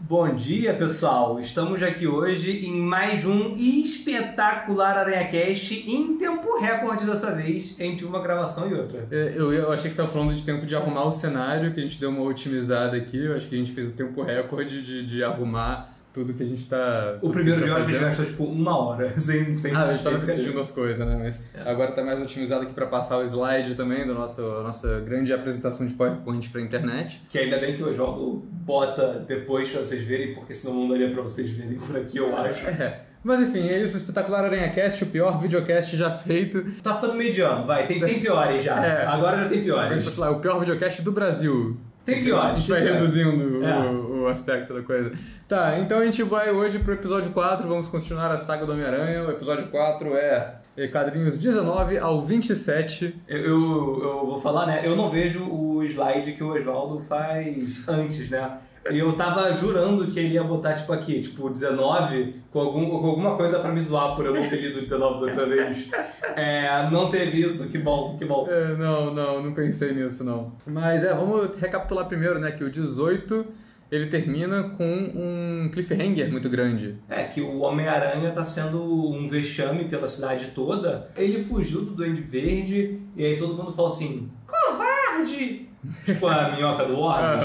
Bom dia, pessoal! Estamos aqui hoje em mais um espetacular AranhaCast em tempo recorde dessa vez, entre uma gravação e outra. Eu achei que você estava falando de tempo de arrumar o cenário, que a gente deu uma otimizada aqui. Eu acho que a gente fez o tempo recorde de arrumar tudo que a gente tá... O primeiro vídeo a gente gastou tipo 1 hora, sem a gente tava decidindo as coisas, né? Mas agora tá mais otimizado aqui para passar o slide também da nossa grande apresentação de PowerPoint pra internet. Que ainda bem que o Oswaldo bota depois pra vocês verem, porque senão não daria pra vocês verem por aqui, eu acho. Mas enfim, é isso, espetacular AranhaCast, o pior videocast já feito. Tá ficando mediano, vai, tem piores já. Agora já tem piores. O pior videocast do Brasil. Tem piores. A gente vai reduzindo o aspecto da coisa. Tá, então a gente vai hoje pro episódio 4, vamos continuar a saga do Homem-Aranha. O episódio 4 é quadrinhos 19 ao 27. Eu vou falar, né? Eu não vejo o slide que o Oswaldo faz antes, né? E eu tava jurando que ele ia botar, tipo, aqui, tipo, 19 com alguma coisa pra me zoar por eu não ter lido 19 da outra vez. Não teve isso, que bom, que bom. Não pensei nisso, não. Mas vamos recapitular primeiro, né, que o 18, ele termina com um cliffhanger muito grande. Que o Homem-Aranha tá sendo um vexame pela cidade toda. Ele fugiu do Duende Verde, e aí todo mundo falou assim, covarde! Tipo a minhoca do Orbe.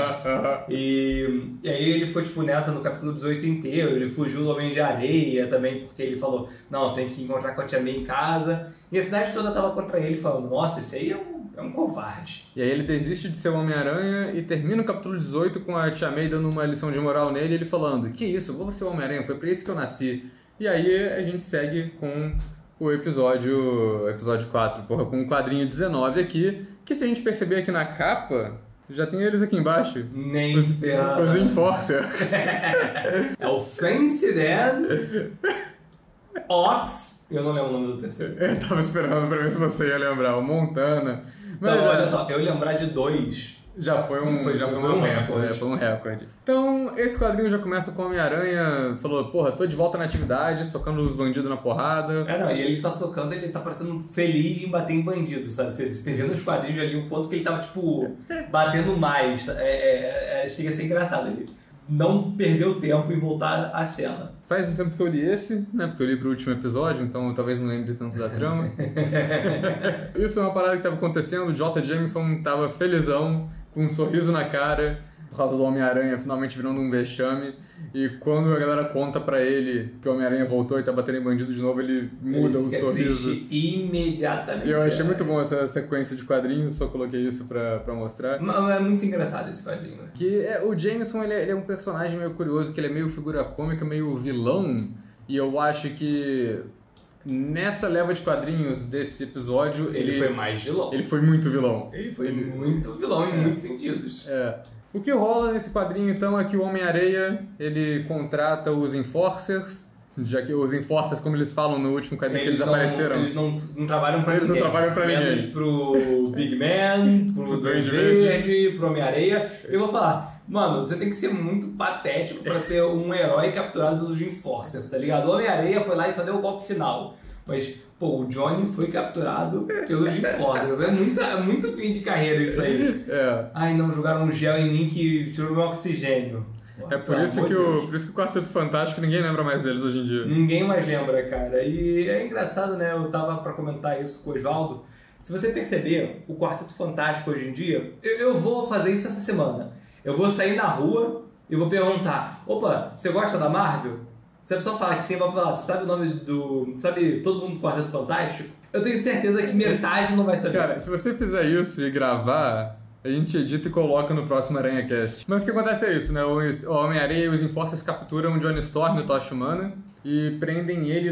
E aí ele ficou tipo nessa no capítulo 18 inteiro. Ele fugiu do Homem de Areia também, porque ele falou, não, tem que encontrar com a Tia May em casa. E a cidade toda tava contra ele, falando, nossa, esse aí é um covarde. E aí ele desiste de ser o Homem-Aranha e termina o capítulo 18 com a Tia May dando uma lição de moral nele, ele falando, que isso, eu vou ser o Homem-Aranha, foi pra isso que eu nasci. E aí a gente segue com o episódio 4, com o quadrinho 19 aqui, que se a gente perceber aqui na capa, já tem eles aqui embaixo. Nem os Enforcers. É o Fancy Dan, Ox, eu não lembro o nome do terceiro. Eu tava esperando pra ver se você ia lembrar, o Montana. Mas então, olha só, eu lembrar de 2... Já foi um recorde. Então, esse quadrinho já começa com o Homem-Aranha, falou, porra, tô de volta na atividade, socando os bandidos na porrada. E ele tá socando, ele tá parecendo feliz em bater em bandidos, sabe? Você vê nos quadrinhos ali o ponto que ele tava, tipo, batendo mais. Chega a ser engraçado ali. Não perdeu tempo em voltar à cena. Faz um tempo que eu li esse, né? Porque eu li pro último episódio, então eu talvez não lembre tanto da trama. Isso é uma parada que tava acontecendo, o J. Jameson tava felizão, com um sorriso na cara, por causa do Homem-Aranha finalmente virando um vexame. E quando a galera conta pra ele que o Homem-Aranha voltou e tá batendo em bandido de novo, ele muda o sorriso. Triste imediatamente. E eu achei muito bom essa sequência de quadrinhos, só coloquei isso pra mostrar. É muito engraçado esse quadrinho. Que o Jameson, ele é um personagem meio curioso, que ele é meio figura cômica, meio vilão. E eu acho que nessa leva de quadrinhos desse episódio... Ele foi mais vilão. Ele foi muito vilão. Ele foi muito vilão em muitos sentidos. O que rola nesse quadrinho, então, é que o Homem-Areia, ele contrata os Enforcers, já que os Enforcers, como eles falam no último quadrinho, que eles apareceram... Eles não trabalham pra ninguém. Eles não trabalham pra ninguém. Menos pro Big Man, pro Duende Verde, pro Homem-Areia. Eu vou falar, mano, você tem que ser muito patético pra ser um herói capturado pelos Enforcers, tá ligado? O Homem-Areia foi lá e só deu o golpe final. Mas, pô, o Johnny foi capturado pelos Enforcers. É muito fim de carreira isso aí. Ai, não, jogaram um gel em mim que tirou meu oxigênio. Por isso que o Quarteto Fantástico, ninguém lembra mais deles hoje em dia. Ninguém mais lembra, cara. E é engraçado, né? Eu tava pra comentar isso com o Oswaldo. Se você perceber, o Quarteto Fantástico hoje em dia, eu vou fazer isso essa semana. Eu vou sair na rua e vou perguntar, opa, você gosta da Marvel? Se a pessoa falar que sim, vai falar, você sabe o nome do... Sabe todo mundo do Quarteto Fantástico? Eu tenho certeza que metade não vai saber. Cara, se você fizer isso e gravar, a gente edita e coloca no próximo AranhaCast. Mas o que acontece é isso, né? O Homem-Aranha e os Enforcers capturam o Johnny Storm e o Tocha Humana e prendem ele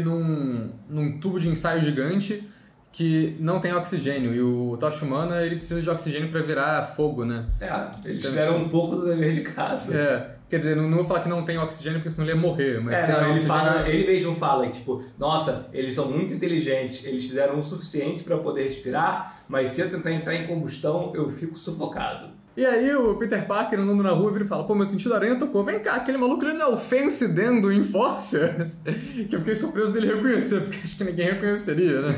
num tubo de ensaio gigante que não tem oxigênio. E o Tocha Humana, ele precisa de oxigênio pra virar fogo, né? Eles fizeram um pouco do dever de casa. Quer dizer, não vou falar que não tem oxigênio, porque senão ele ia morrer. Mas ele mesmo fala que, tipo, nossa, eles são muito inteligentes, eles fizeram o suficiente pra poder respirar, mas se eu tentar entrar em combustão, eu fico sufocado. E aí o Peter Parker andando na rua vira e fala, pô, meu sentido aranha tocou, vem cá, aquele maluco ele não é o Fancy Dan do Enforcers? Que eu fiquei surpreso dele reconhecer, porque acho que ninguém reconheceria, né?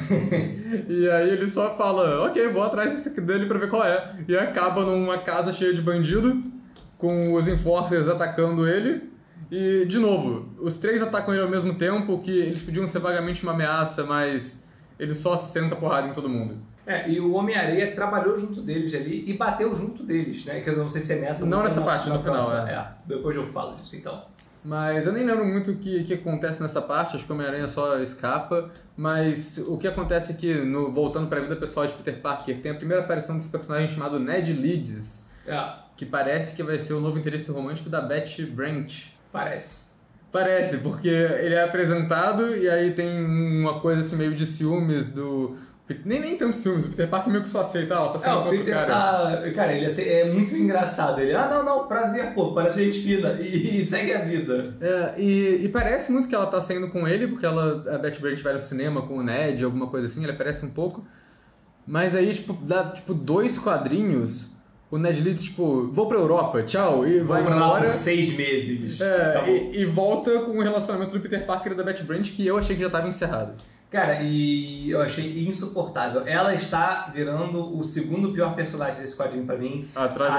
E aí ele só fala, ok, vou atrás dele pra ver qual é. E acaba numa casa cheia de bandido, com os Enforcers atacando ele, E, de novo, os três atacam ele ao mesmo tempo, que eles podiam ser vagamente uma ameaça, mas ele só senta porrada em todo mundo. E o Homem-Aranha trabalhou junto deles ali e bateu junto deles, né? Quer dizer, não sei se é nessa... Não nessa parte, no final, depois eu falo disso, então. Mas eu nem lembro muito o que acontece nessa parte, acho que o Homem-Aranha só escapa, mas o que acontece é que, voltando para a vida pessoal de Peter Parker, tem a primeira aparição desse personagem chamado Ned Leeds, que parece que vai ser o novo interesse romântico da Betty Brant. Parece, porque ele é apresentado e aí tem uma coisa assim meio de ciúmes do... Nem tanto ciúmes, o Peter Parker meio que só aceita, ela tá sendo contra o cara. Cara, ele é muito engraçado. Ele, não, prazer, pô, parece gente fina. E segue a vida. E parece muito que ela tá saindo com ele, porque a Betty Brant vai no cinema com o Ned, alguma coisa assim, ele aparece um pouco. Mas aí, dá 2 quadrinhos, o Ned Leeds, vou pra Europa, tchau, e vai embora. Por 6 meses. E volta com o relacionamento do Peter Parker e da Betty Brant, que eu achei que já tava encerrado. Cara, e eu achei insuportável. Ela está virando o segundo pior personagem desse quadrinho pra mim.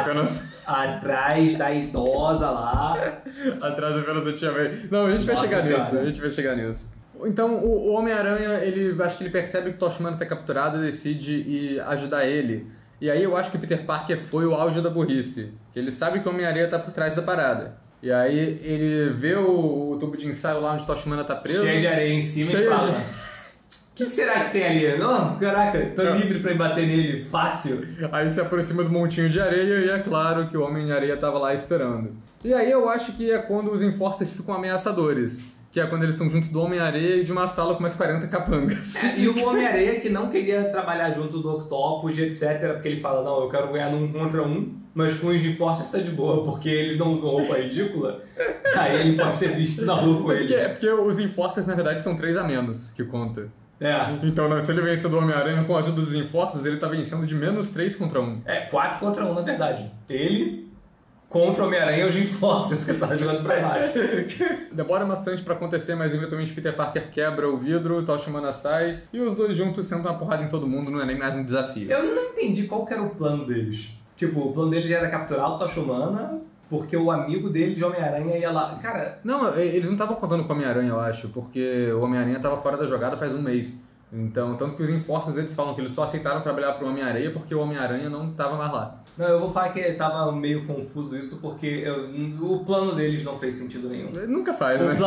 Atrás da idosa lá. Atrás apenas da Tia May. Não, a gente vai chegar nisso. Então, o Homem-Aranha, acho que ele percebe que o Tocha Humana tá capturado e decide ir ajudar ele. E aí eu acho que o Peter Parker foi o auge da burrice. Que ele sabe que o Homem-Aranha tá por trás da parada. E aí ele vê o tubo de ensaio lá onde o Tocha Humana tá preso. Cheio de areia em cima e fala... O que será que tem ali? Não, caraca, tô livre pra ir bater nele, fácil. Aí se aproxima do montinho de areia e é claro que o Homem-Areia tava lá esperando. E aí eu acho que é quando os Enforcers ficam ameaçadores. Que é quando eles estão juntos do Homem-Areia e de uma sala com mais 40 capangas. E o Homem-Areia que não queria trabalhar junto do Octopus, etc. Porque ele fala, não, eu quero ganhar num contra um, mas com os Enforcers tá de boa, porque eles não usam roupa ridícula. Aí ele pode ser visto na rua com eles. Porque os Enforcers, na verdade, são 3 a menos que conta. Então, se ele vence do Homem-Aranha com a ajuda dos Enforcers, ele tá vencendo de menos 3 contra 1. 4 contra 1, na verdade. Ele contra o Homem-Aranha e os Enforcers que ele tá jogando pra baixo. Demora bastante pra acontecer, mas eventualmente Peter Parker quebra o vidro, Tocha Humana sai, e os dois juntos sentam uma porrada em todo mundo, não é nem mais um desafio. Eu não entendi qual que era o plano deles. O plano deles era capturar o Tocha Humana... Porque o amigo dele de Homem-Aranha ia lá... Cara... Não, eles não estavam contando com o Homem-Aranha, eu acho. Porque o Homem-Aranha estava fora da jogada faz um mês. Então, tanto que os Enforcers, eles falam que eles só aceitaram trabalhar pro Homem-Aranha porque o Homem-Aranha não estava mais lá. Não, eu vou falar que tava meio confuso isso porque o plano deles não fez sentido nenhum. Nunca faz, né?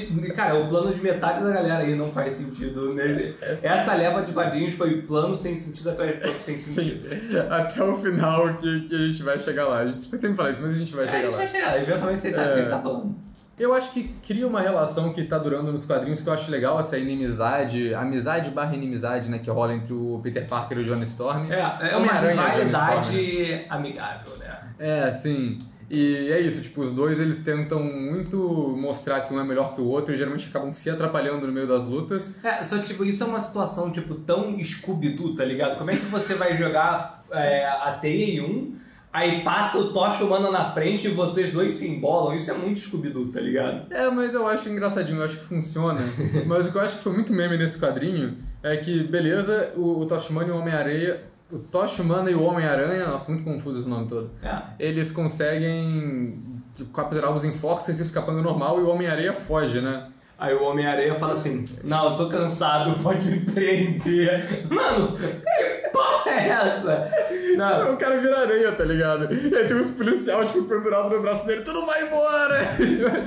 O plano de metade da galera aí não faz sentido. Essa leva de quadrinhos foi plano sem sentido até plano sem sentido. Sim, até o final que a gente vai chegar lá. A gente sempre fala isso, mas a gente vai chegar lá. A gente vai chegar, eventualmente vocês sabem o que a gente tá falando. Eu acho que cria uma relação que tá durando nos quadrinhos que eu acho legal, essa amizade/inimizade, né, que rola entre o Peter Parker e o Johnny Storm. É uma rivalidade amigável, né? Sim. E é isso, os dois eles tentam muito mostrar que um é melhor que o outro e geralmente acabam se atrapalhando no meio das lutas. Só que isso é uma situação, tão Scooby-Doo, tá ligado? Como é que você vai jogar a teia em um... Aí passa o Tocha Humana na frente e vocês dois se embolam. Isso é muito Scooby-Doo, tá ligado? Mas eu acho engraçadinho, eu acho que funciona. Mas o que eu acho que foi muito meme nesse quadrinho é que, beleza, o Tocha Humana e o Homem-Aranha... O Tocha Humana e o Homem-Aranha... Nossa, muito confuso esse nome todo. Eles conseguem capturar os Enforcers escapando normal e o Homem-Aranha foge, né? Aí o Homem-Aranha fala assim, não, eu tô cansado, pode me prender. Mano, que porra é essa? Não. O cara vira aranha, tá ligado? E aí tem uns policiais, pendurados no braço dele, tu não vai embora!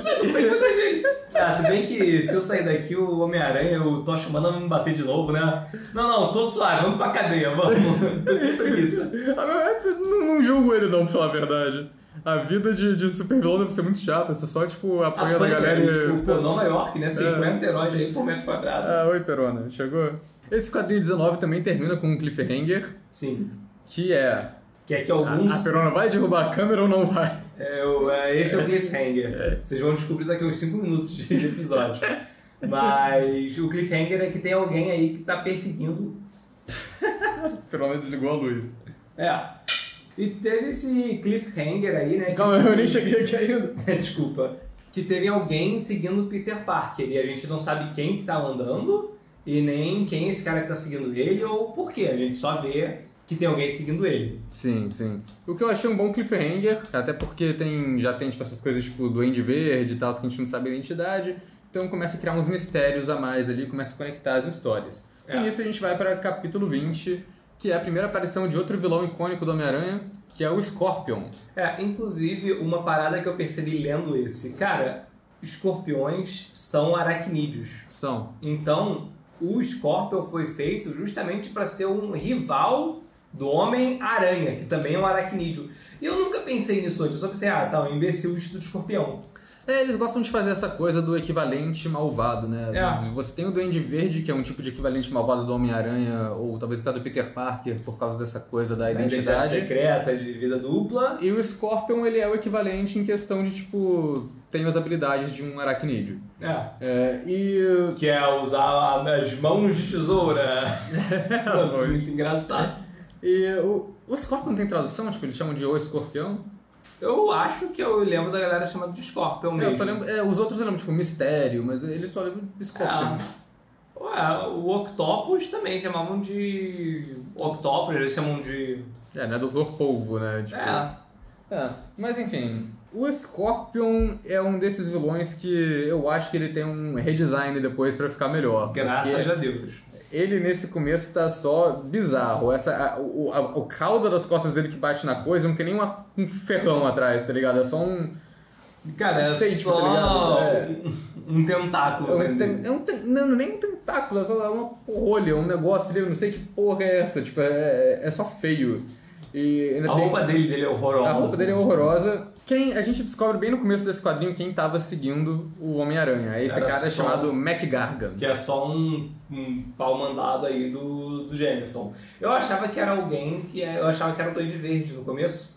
Se bem que se eu sair daqui, o Homem-Aranha e o Tocha Humana vão me bater de novo, né? Não, tô suave, vamos pra cadeia, vamos. Tô com preguiça. Não julgo ele não, pra falar a verdade. A vida de super vilão deve ser muito chata, você só, apanha da galera e... Nova York, né? 50 heróis aí por metro quadrado. Oi, Perona, chegou? Esse quadrinho 19 também termina com um cliffhanger. Sim. Que é que alguns... A Perona vai derrubar a câmera ou não vai? Esse é o cliffhanger. Vocês vão descobrir daqui a uns 5 minutos de episódio. Mas o cliffhanger é que tem alguém aí que tá perseguindo... A Perona desligou a luz. E teve esse cliffhanger aí, né? Calma, eu nem cheguei aqui ainda. Desculpa. Que teve alguém seguindo o Peter Parker. E a gente não sabe quem que tá andando e nem quem é esse cara que tá seguindo ele ou por quê. A gente só vê que tem alguém seguindo ele. Sim, sim. O que eu achei um bom cliffhanger, até porque já tem tipo, essas coisas tipo Duende Verde e tal, que a gente não sabe a identidade. Então começa a criar uns mistérios a mais ali, começa a conectar as histórias. E nisso a gente vai para capítulo 20, que é a primeira aparição de outro vilão icônico do Homem-Aranha, que é o Scorpion. Inclusive, uma parada que eu percebi lendo esse. Cara, escorpiões são aracnídeos. São. Então, o Scorpion foi feito justamente para ser um rival do Homem-Aranha, que também é um aracnídeo. E eu nunca pensei nisso antes, eu só pensei, um imbecil vestido de escorpião. Eles gostam de fazer essa coisa do equivalente malvado, né? Você tem o Duende Verde, que é um tipo de equivalente malvado do Homem-Aranha, ou talvez até do Peter Parker, por causa dessa coisa da identidade secreta, de vida dupla. E o Scorpion, ele é o equivalente em questão de, tipo, tem as habilidades de um aracnídeo. Que é usar as mãos de tesoura. Nossa, muito engraçado. E o Scorpion tem tradução? Tipo, eles chamam de O Escorpião? Eu acho que eu lembro da galera chamando de Scorpion mesmo. Eu só lembro, os outros eu lembro, tipo, Mistério, mas eles só lembram de Scorpion. O Octopus também chamavam de... Octopus, eles chamam de... né? Doutor Polvo, né? Tipo, mas enfim, o Scorpion é um desses vilões que eu acho que ele tem um redesign depois pra ficar melhor. Graças a Deus. Ele, nesse começo, tá só bizarro. O cauda das costas dele que bate na coisa não tem nem um ferrão atrás, tá ligado? É só um... Cara, é seito, só tá um tentáculo. Não, nem um tentáculo, é só uma rolha, um negócio ali, eu não sei que porra é essa. Tipo, é só feio. E a roupa dele é horrorosa. A roupa dele é horrorosa. A gente descobre bem no começo desse quadrinho quem tava seguindo o Homem-Aranha. Esse cara é chamado Mac Gargan. Que é só um pau mandado aí do Jameson. Eu achava que era alguém eu achava que era o Duende Verde no começo.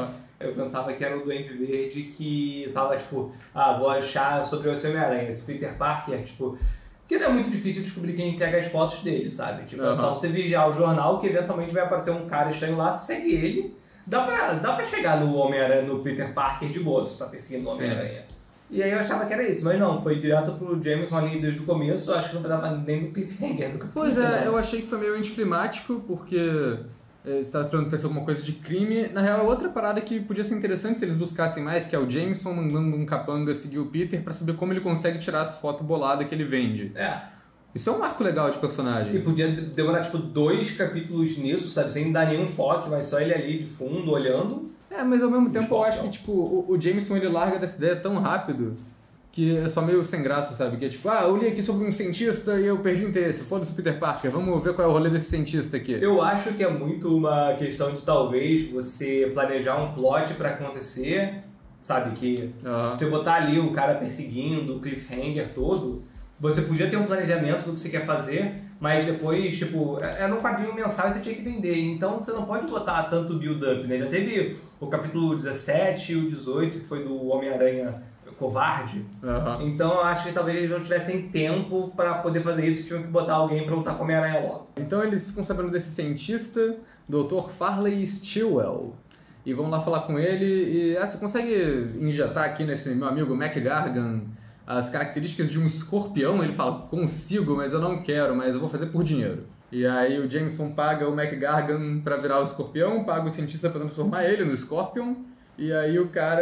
Eu pensava que era o Duende Verde que tava tipo, vou achar sobre o Homem-Aranha. Esse Peter Parker, tipo... Porque não é muito difícil descobrir quem pega as fotos dele, sabe? Tipo, é só você vigiar o jornal que eventualmente vai aparecer um cara estranho lá, você segue ele. Dá pra chegar no Homem-Aranha, no Peter Parker de boa, se você tá perseguindo o Homem-Aranha. E aí eu achava que era isso, mas não, foi direto pro Jameson ali desde o começo, eu acho que não precisava nem do cliffhanger do capítulo. Pois é, eu achei que foi meio anticlimático, porque você estava esperando pensar alguma coisa de crime. Na real, é outra parada que podia ser interessante se eles buscassem mais, que é o Jameson mandando um capanga seguir o Peter pra saber como ele consegue tirar as fotos boladas que ele vende. Isso é um arco legal de personagem. E podia demorar, tipo, 2 capítulos nisso, sabe? Sem dar nenhum foco, mas só ele ali de fundo, olhando. Mas ao mesmo tempo eu acho que, tipo, o Jameson, ele larga dessa ideia tão rápido que é só meio sem graça, sabe? Que é tipo, eu li aqui sobre um cientista e eu perdi o interesse. Foda-se o Peter Parker, vamos ver qual é o rolê desse cientista aqui. Eu acho que é muito uma questão de, talvez, você planejar um plot pra acontecer, sabe? Que você botar ali o cara perseguindo, o cliffhanger todo... Você podia ter um planejamento do que você quer fazer, mas depois, tipo, era um quadrinho mensal e você tinha que vender. Então você não pode botar tanto build-up, né? Já teve o capítulo 17 e o 18, que foi do Homem-Aranha Covarde. Então eu acho que talvez eles não tivessem tempo pra poder fazer isso, tinham que botar alguém pra lutar com o Homem-Aranha logo. Então eles ficam sabendo desse cientista, Dr. Farley Stillwell. E vão lá falar com ele e... você consegue injetar aqui nesse meu amigo Mac Gargan as características de um escorpião? Ele fala, consigo, mas eu não quero, mas eu vou fazer por dinheiro. E aí o Jameson paga o Mac Gargan pra virar o escorpião, paga o cientista pra transformar ele no Scorpion, e aí o cara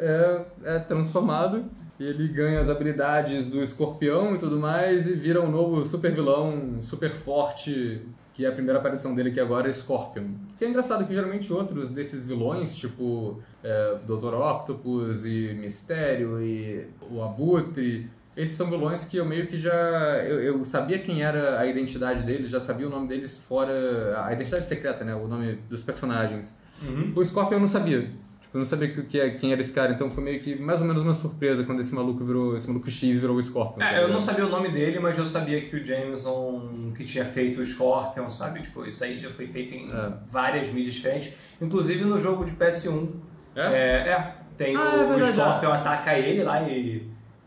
é transformado, e ele ganha as habilidades do escorpião e tudo mais, e vira um novo super vilão, super forte, que é a primeira aparição dele, que agora é Scorpion. Que é engraçado que geralmente outros desses vilões, tipo Dr. Octopus e Mistério e o Abutre, esses são vilões que eu meio que já... Eu sabia quem era a identidade deles, já sabia o nome deles fora... A identidade secreta, né? O nome dos personagens. O Scorpion eu não sabia. Eu não sabia quem era esse cara, então foi meio que mais ou menos uma surpresa quando esse maluco X virou o Scorpion. Eu não sabia o nome dele, mas eu sabia que o Jameson que tinha feito o Scorpion, sabe? Tipo, isso aí já foi feito em várias mídias diferentes. Inclusive no jogo de PS1. Tem o Scorpion ataca ele lá e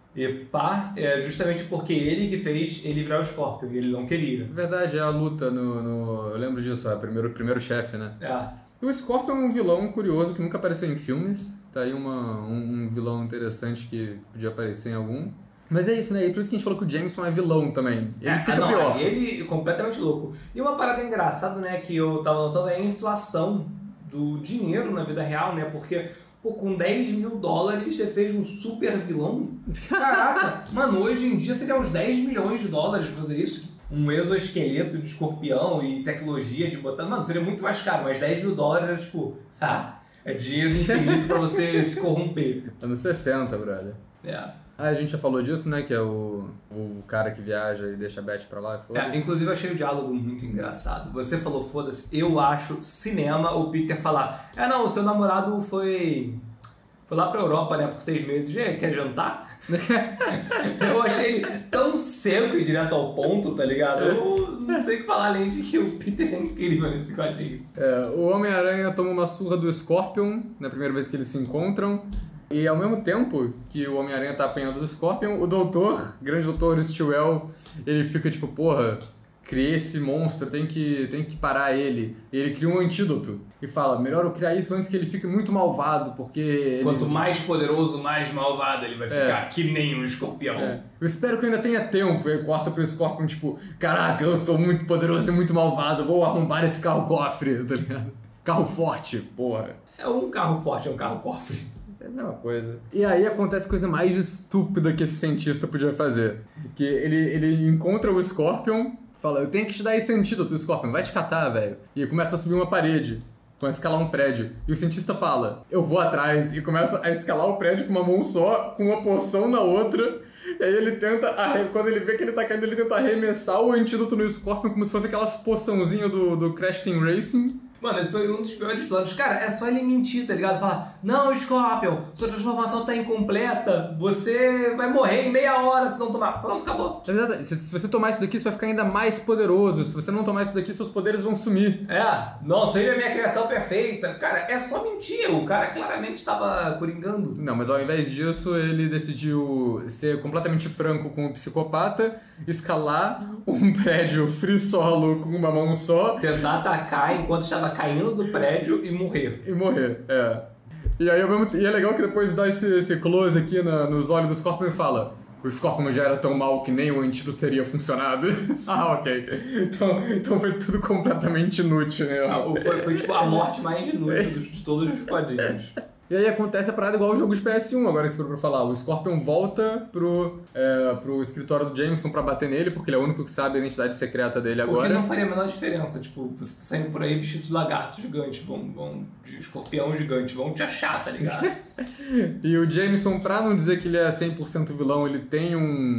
justamente porque ele que fez ele virar o Scorpion, e ele não queria. Verdade, é a luta eu lembro disso, o primeiro chefe, né? O Scorpion é um vilão curioso que nunca apareceu em filmes. Tá aí um vilão interessante que podia aparecer em algum. Mas é isso, né? E por isso que a gente falou que o Jameson é vilão também. Ele fica pior. Ele é completamente louco. E uma parada engraçada, né, que eu tava notando é a inflação do dinheiro na vida real, né? Porque, pô, com 10 mil dólares você fez um super vilão? Caraca! Mano, hoje em dia seria uns 10 milhões de dólares pra fazer isso. Um exoesqueleto de escorpião e tecnologia de botar... Mano, seria muito mais caro, mas 10 mil dólares era tipo... é dinheiro infinito pra você se corromper. Anos 60, brother. A gente já falou disso, né? Que é o cara que viaja e deixa a Beth pra lá. Inclusive eu achei o diálogo muito engraçado. Você falou, foda-se, eu acho cinema o Peter falar: não, o seu namorado foi lá pra Europa, né, por 6 meses. Quer jantar? Eu achei ele tão seco e direto ao ponto, tá ligado? Eu não sei o que falar, além de que o Peter é incrível nesse quadrinho. O Homem-Aranha toma uma surra do Scorpion na primeira vez que eles se encontram. E ao mesmo tempo que o Homem-Aranha tá apanhando do Scorpion, o grande doutor Stillwell, ele fica tipo, porra, criei esse monstro, tem que parar ele. E ele cria um antídoto e fala, melhor eu criar isso antes que ele fique muito malvado, porque... Quanto mais poderoso, mais malvado ele vai ficar, que nem um escorpião. Eu espero que eu ainda tenha tempo. E aí corta pro Scorpion, tipo, caraca, eu estou muito poderoso e muito malvado, vou arrombar esse carro-cofre, tá ligado? Carro forte, porra. É um carro forte, é um carro-cofre. É a mesma coisa. E aí acontece a coisa mais estúpida que esse cientista podia fazer. Que ele encontra o Scorpion, fala, eu tenho que te dar esse antídoto, Scorpion, vai te catar, velho. E começa a subir uma parede, começa a escalar um prédio. E o cientista fala, eu vou atrás, e começa a escalar o prédio com uma mão só, com uma poção na outra. E aí ele tenta, quando ele vê que ele tá caindo, ele tenta arremessar o antídoto no Scorpion como se fosse aquelas poçãozinhas do Crash Team Racing. Mano, esse foi um dos piores planos. Cara, é só ele mentir, tá ligado? Falar, não, Scorpion, sua transformação tá incompleta, você vai morrer em meia hora se não tomar. Pronto, acabou. Se você tomar isso daqui, você vai ficar ainda mais poderoso. Se você não tomar isso daqui, seus poderes vão sumir. Nossa, ele é a minha criação perfeita. Cara, é só mentira. O cara claramente tava coringando. Não, mas ao invés disso, ele decidiu ser completamente franco com o psicopata, escalar um prédio free solo com uma mão só. Tentar atacar enquanto estava caindo do prédio e morrer. E aí e é legal que depois dá esse close aqui nos olhos do Scorpion e fala, o Scorpion já era tão mal que nem o antídoto teria funcionado. Ok. Então foi tudo completamente inútil, né? Foi tipo a morte mais inútil de todos os quadrinhos. E aí acontece a parada igual o jogo de PS1, agora que você for falar. O Scorpion volta pro escritório do Jameson pra bater nele, porque ele é o único que sabe a identidade secreta dele agora. O que não faria a menor diferença. Tipo, você tá saindo por aí vestido de lagarto gigante, de escorpião gigante, vão te achar, tá ligado? E o Jameson, pra não dizer que ele é 100% vilão, ele tem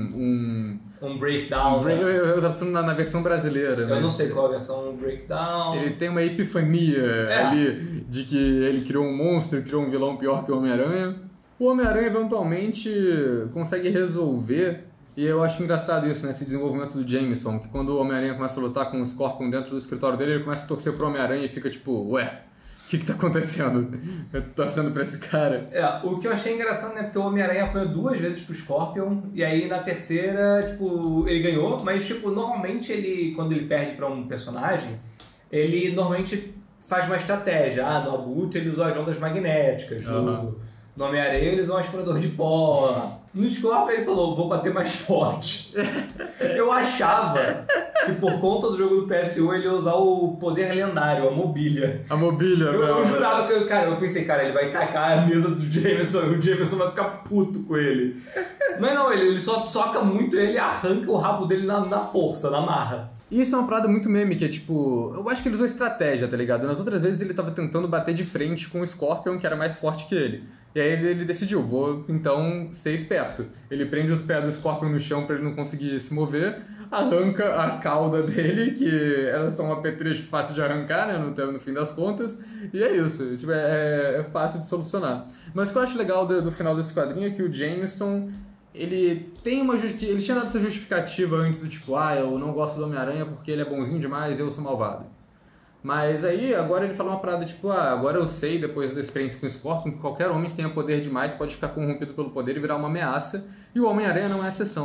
um breakdown. Eu tava pensando na versão brasileira. Eu não sei qual a versão breakdown. Ele tem uma epifania ali de que ele criou um monstro, criou um vilão pior que o Homem-Aranha. O Homem-Aranha eventualmente consegue resolver, e eu acho engraçado isso, né, esse desenvolvimento do Jameson, que quando o Homem-Aranha começa a lutar com o Scorpion dentro do escritório dele, ele começa a torcer pro Homem-Aranha e fica tipo, ué, o que tá acontecendo? Eu tô torcendo pra esse cara. O que eu achei engraçado, né? Porque o Homem-Aranha apanhou 2 vezes pro Scorpion, e aí na terceira, tipo, ele ganhou, mas, tipo, normalmente quando ele perde pra um personagem, ele normalmente faz uma estratégia. No Abutre ele usou as ondas magnéticas, no Homem-Aranha ele usou um aspirador de pó. No Scorpion ele falou, vou bater mais forte. Eu achava que por conta do jogo do PS1 ele ia usar o poder lendário, a mobília. A mobília, eu jurava que, eu pensei, ele vai tacar a mesa do Jameson e o Jameson vai ficar puto com ele. Mas não, ele só soca muito ele e arranca o rabo dele na força, na marra. Isso é uma parada muito meme, que é tipo... Eu acho que ele usou estratégia, tá ligado? Nas outras vezes ele tava tentando bater de frente com o Scorpion, que era mais forte que ele. E aí ele decidiu, vou então ser esperto. Ele prende os pés do Scorpion no chão pra ele não conseguir se mover, arranca a cauda dele, que era só um apetrecho fácil de arrancar, né, no fim das contas, e é isso, tipo, é fácil de solucionar. Mas o que eu acho legal do final desse quadrinho é que o Jameson, ele tinha dado essa justificativa antes do tipo, eu não gosto do Homem-Aranha porque ele é bonzinho demais e eu sou malvado. Mas aí, agora ele fala uma parada tipo, agora eu sei, depois da experiência com o Scorpion, que qualquer homem que tenha poder demais pode ficar corrompido pelo poder e virar uma ameaça, e o Homem-Aranha não é exceção. E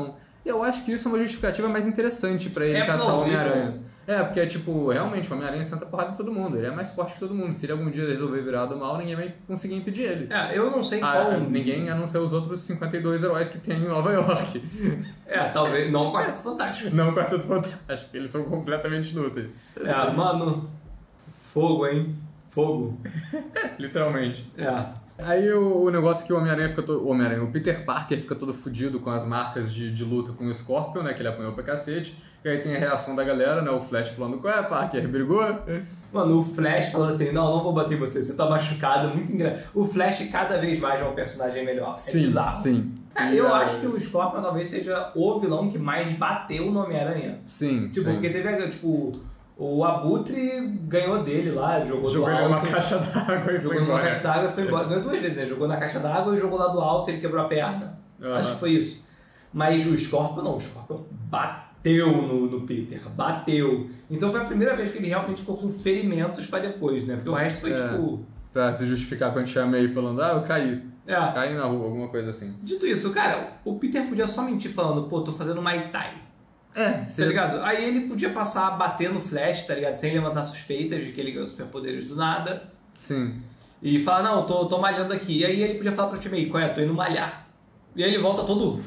Eu acho que isso é uma justificativa mais interessante pra ele caçar o Homem-Aranha. Porque, tipo, realmente, o Homem-Aranha senta porrada em todo mundo. Ele é mais forte que todo mundo. Se ele algum dia resolver virar do mal, ninguém vai conseguir impedir ele. Eu não sei qual... Ninguém, a não ser os outros 52 heróis que tem em Nova York. Talvez... Não o Quarteto Fantástico. Não o Quarteto Fantástico. Eles são completamente inúteis. Mano... Fogo, hein? Fogo. Literalmente. Aí o negócio é que o Homem-Aranha fica todo... O Peter Parker fica todo fudido com as marcas de luta com o Scorpion, né? Que ele apanhou pra cacete. E aí tem a reação da galera, né? O Flash falando, qual é, Parker? Brigou? Mano, o Flash falando assim, não vou bater em você tá machucado, muito engraçado. O Flash cada vez mais é um personagem melhor. Sim, bizarro. Sim. Eu acho que o Scorpion talvez seja o vilão que mais bateu no Homem-Aranha. Sim. Porque teve, o Abutre ganhou dele lá, jogou do alto. Jogou numa caixa d'água e foi embora. Jogou numa caixa d'água e foi embora. Ganhou 2 vezes, né? Jogou na caixa d'água e jogou lá do alto e ele quebrou a perna. Acho que foi isso. Mas o Scorpion não, o Scorpion bateu no Peter, bateu. Então foi a primeira vez que ele realmente ficou com ferimentos pra depois, né? Porque o resto foi Pra se justificar quando tinha meio falando, eu caí. Caí na rua, alguma coisa assim. Dito isso, cara, o Peter podia só mentir falando, tô fazendo Muay Thai. Tá ligado? Aí ele podia passar a bater no Flash, tá ligado? Sem levantar suspeitas de que ele ganhou superpoderes do nada. Sim. E falar, não, tô malhando aqui. E aí ele podia falar pra Tia May, qual é? Tô indo malhar. E aí ele volta todo...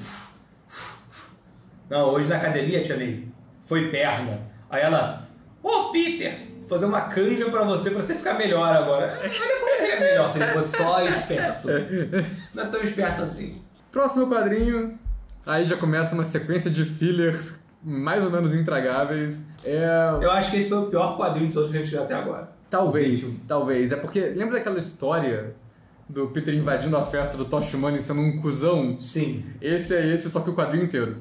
Não, hoje na academia, Tia May, foi perna. Aí ela, Peter, vou fazer uma canja pra você ficar melhor agora. Olha como seria melhor se ele fosse só esperto. Não é tão esperto assim. Próximo quadrinho, aí já começa uma sequência de fillers mais ou menos intragáveis. Eu acho que esse foi o pior quadrinho de todos que a gente viu até agora. Talvez. É porque, lembra daquela história do Peter invadindo a festa do Tocha Humana e sendo um cuzão? Sim. Esse é esse, só que o quadrinho inteiro.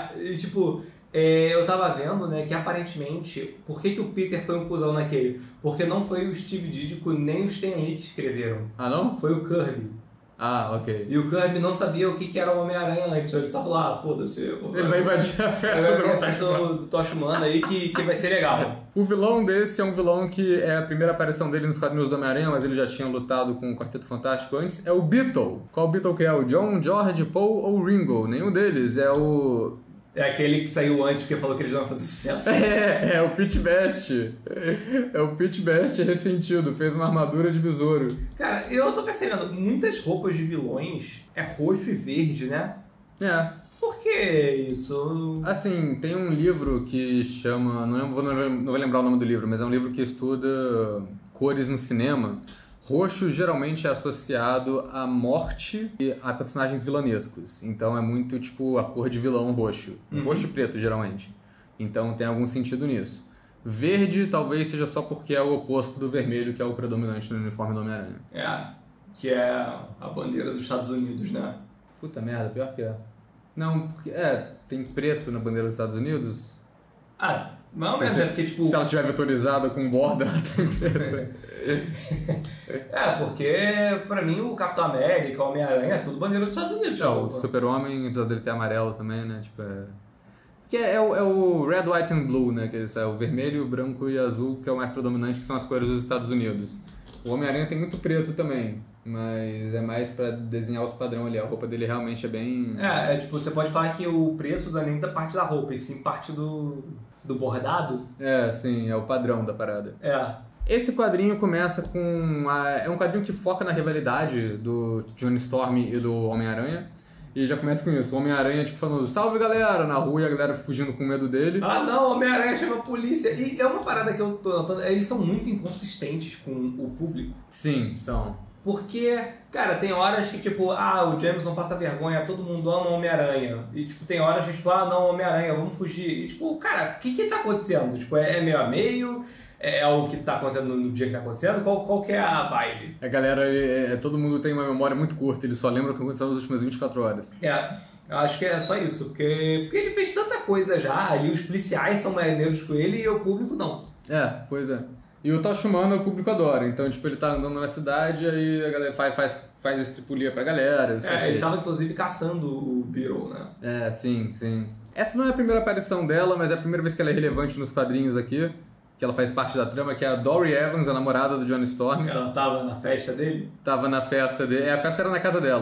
Eu tava vendo, né, que aparentemente, por que o Peter foi um cuzão naquele? Porque não foi o Steve Ditko nem o Stan Lee que escreveram. Ah, não? Foi o Kirby. Ok. E o Kirby não sabia o que era o Homem-Aranha antes. Ele só falou, foda-se. Ele vai invadir a festa do Tocha Humana aí que vai ser legal. O vilão desse é um vilão que é a primeira aparição dele nos quadrinhos do Homem-Aranha, mas ele já tinha lutado com o Quarteto Fantástico antes. É o Beetle. Qual Beetle que é? O John, George, Paul ou Ringo? Nenhum deles. É o... É aquele que saiu antes porque falou que eles não iam fazer sucesso. É o Pete Best. É o Pete Best ressentido. Fez uma armadura de besouro. Cara, eu tô percebendo, muitas roupas de vilões é roxo e verde, né? Por que isso? Assim, tem um livro que chama... Não vou lembrar o nome do livro, mas é um livro que estuda cores no cinema. Roxo geralmente é associado à morte e a personagens vilanescos. Então é muito tipo a cor de vilão roxo. Roxo e preto, geralmente. Então tem algum sentido nisso. Verde talvez seja só porque é o oposto do vermelho, que é o predominante no uniforme do Homem-Aranha. Que é a bandeira dos Estados Unidos, né? Puta merda, pior que é. Não, porque... tem preto na bandeira dos Estados Unidos? Não, mas é porque, tipo... Se ela estiver vetorizada com borda, ela tem preto. Porque pra mim o Capitão América, o Homem-Aranha, é tudo bandeira dos Estados Unidos. O Super-Homem, apesar dele ter amarelo também, né? Que é o Red, White and Blue, né? Que é o vermelho, branco e azul, que é o mais predominante, que são as cores dos Estados Unidos. O Homem-Aranha tem muito preto também, mas é mais pra desenhar os padrões ali. A roupa dele realmente é bem... você pode falar que o preço não é nem da parte da roupa, e sim parte do bordado. Sim, é o padrão da parada. Esse quadrinho começa com... É um quadrinho que foca na rivalidade do Johnny Storm e do Homem-Aranha. E já começa com isso. O Homem-Aranha, falando, salve galera, na rua, e a galera fugindo com medo dele. Não, o Homem-Aranha chama a polícia. E é uma parada que eu tô notando, eles são muito inconsistentes com o público. Sim, são. Porque, cara, tem horas que, o Jameson passa vergonha, todo mundo ama o Homem-Aranha. E, tem horas que, não, Homem-Aranha, vamos fugir. E, cara, o que tá acontecendo? É meio a meio? É o que tá acontecendo no dia que tá acontecendo? Qual que é a vibe? A galera, todo mundo tem uma memória muito curta, eles só lembram o que aconteceu nas últimas 24 horas. Eu acho que é só isso, porque ele fez tanta coisa já, e os policiais são maneiros com ele e o público não. Pois é. E o Tocha Humana o público adora, então ele tá andando na cidade, aí a galera faz estripulia pra galera. Ele tava inclusive caçando o Beetle, né? Sim. Essa não é a primeira aparição dela, mas é a primeira vez que ela é relevante nos quadrinhos aqui. Que ela faz parte da trama, que é a Dory Evans, a namorada do Johnny Storm. Ela tava na festa dele? Tava na festa dele. A festa era na casa dela.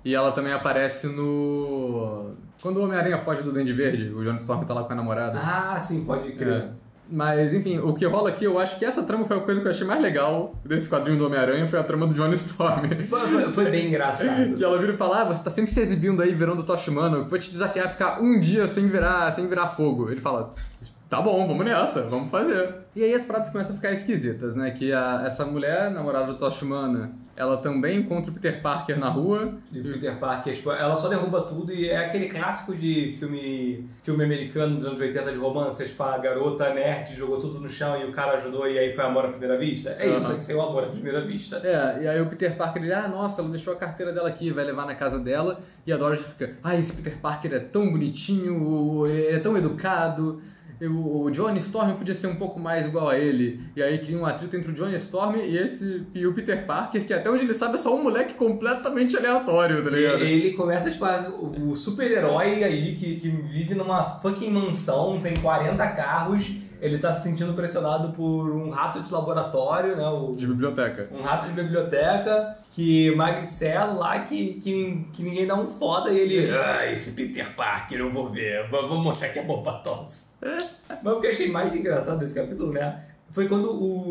E ela também aparece no... Quando o Homem-Aranha foge do Duende Verde, o Johnny Storm tá lá com a namorada. Ah, sim, pode crer. Mas, enfim, o que rola aqui, eu acho que essa trama foi a coisa que eu achei mais legal desse quadrinho do Homem-Aranha, foi a trama do Johnny Storm. Foi bem engraçado. Que ela vira e fala, você tá sempre se exibindo aí, virando o Tocha Humana, eu vou te desafiar a ficar um dia sem virar fogo. Ele fala, tá bom, vamos nessa, vamos fazer. E aí as paradas começam a ficar esquisitas, né? Que essa mulher, namorada do Tocha Humana, ela também encontra o Peter Parker na rua. E o Peter Parker, tipo, ela só derruba tudo e é aquele clássico de filme americano dos anos 80 de romance, tipo, a garota nerd jogou tudo no chão e o cara ajudou e aí foi amor à primeira vista. É isso, aqui é o amor à primeira vista. E aí o Peter Parker, ele, nossa, ela deixou a carteira dela aqui, vai levar na casa dela, e a Dorothy fica, esse Peter Parker é tão bonitinho, ele é tão educado, o Johnny Storm podia ser um pouco mais igual a ele. E aí cria um atrito entre o Johnny Storm e o Peter Parker, que até onde ele sabe é só um moleque completamente aleatório, tá ligado? E ele começa, tipo, o super-herói aí que vive numa fucking mansão, tem 40 carros, ele tá se sentindo pressionado por um rato de laboratório, né? De biblioteca. Um rato de biblioteca, que magricelo lá, que ninguém dá um foda, e ele... esse Peter Parker, eu vou ver, vamos mostrar que é bom pra todos. Mas o que eu achei mais engraçado desse capítulo, né? Foi quando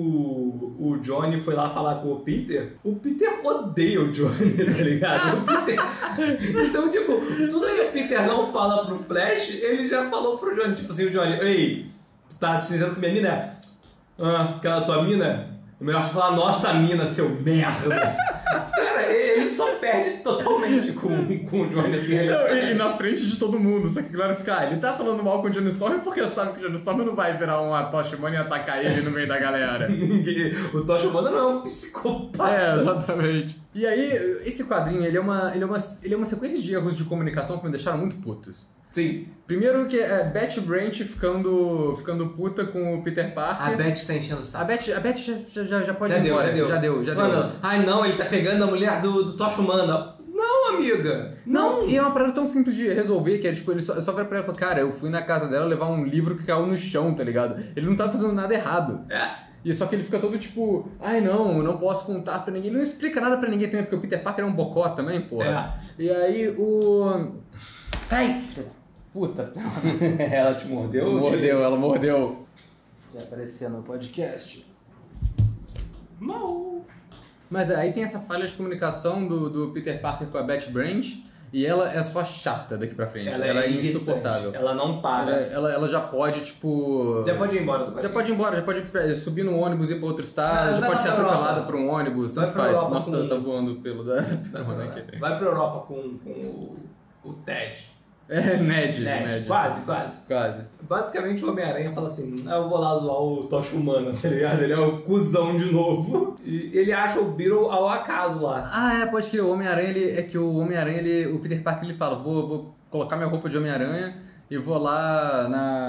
o Johnny foi lá falar com o Peter odeia o Johnny, tá ligado? Então, tipo, tudo que o Peter não fala pro Flash, ele já falou pro Johnny. Tipo assim, o Johnny, ei, tu tá se sentando com minha mina? Aquela tua mina? É melhor você falar nossa mina, seu merda. Cara, ele só perde totalmente com o Johnny assim. E na frente de todo mundo. Só que a galera fica, ele tá falando mal com o Johnny Storm porque sabe que o Johnny Storm não vai virar uma Tocha Humana e atacar ele no meio da galera. O Tocha Humana não é um psicopata. Exatamente. E aí, esse quadrinho, ele é uma sequência de erros de comunicação que me deixaram muito putos. Sim. Primeiro que é Betty Brant ficando puta com o Peter Parker. A Betty tá enchendo o saco. A Betty já pode ir embora. Já deu. Mano, não, ele tá pegando a mulher do Tocha Humana. Não, amiga. Não. E é uma parada tão simples de resolver que é tipo, ele só vai pra ela e fala, cara, eu fui na casa dela levar um livro que caiu no chão, tá ligado? Ele não tá fazendo nada errado. E só que ele fica todo tipo, não posso contar pra ninguém. Ele não explica nada pra ninguém também, porque o Peter Parker é um bocó também, porra. E aí o... Puta. Ela te mordeu? Ela mordeu. Já apareceu no podcast. Mal. Mas aí tem essa falha de comunicação do Peter Parker com a Betty Brant. E ela é só chata daqui pra frente. Ela é insuportável. Ela não para. Ela já pode, tipo... Já pode ir embora do quadrinho. Já pode subir no ônibus e ir pra outro estado. Já pode ser atropelada por um ônibus. Tanto faz. Nossa, tá voando pelo da... Vai pra Europa com o Ted. Ned. Quase. Basicamente o Homem-Aranha fala assim, eu vou lá zoar o Tocha Humana, tá ligado? Ele é o cuzão de novo. E ele acha o Beetle ao acaso lá. Pode crer. O Homem-Aranha, o Peter Parker, ele fala, vou colocar minha roupa de Homem-Aranha e vou lá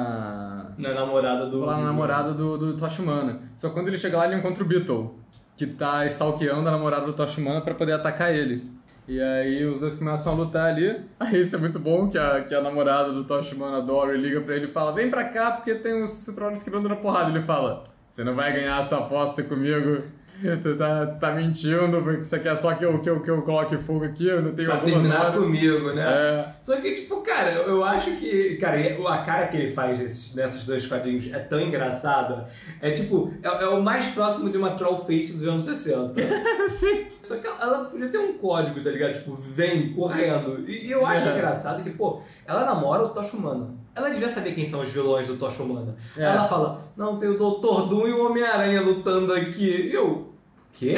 na namorada do... Vou lá na namorada do Tocha Humana. Só que quando ele chega lá, ele encontra o Beetle, que tá stalkeando a namorada do Tocha Humana pra poder atacar ele. E aí os dois começam a lutar ali. Aí isso é muito bom, que a namorada do Tocha Humana, a Dory, liga pra ele e fala, vem pra cá porque tem uns super-heróis que andam na porrada. Ele fala, você não vai ganhar essa aposta comigo. Tu tá mentindo, porque você quer só que eu coloque fogo aqui, eu não tenho pra algumas terminar horas. Comigo, né? Só que, tipo, cara, eu acho que... Cara, a cara que ele faz nesses dois quadrinhos é tão engraçada. É, tipo, é o mais próximo de uma troll face dos anos 60. Sim. Só que ela podia ter um código, tá ligado? Tipo, vem correndo. E eu acho engraçado que, pô, ela namora o Tocha Humana. Ela devia saber quem são os vilões do Tocha Humana. Aí ela fala, não, tem o Dr. Doom e o Homem-Aranha lutando aqui. E eu, quê?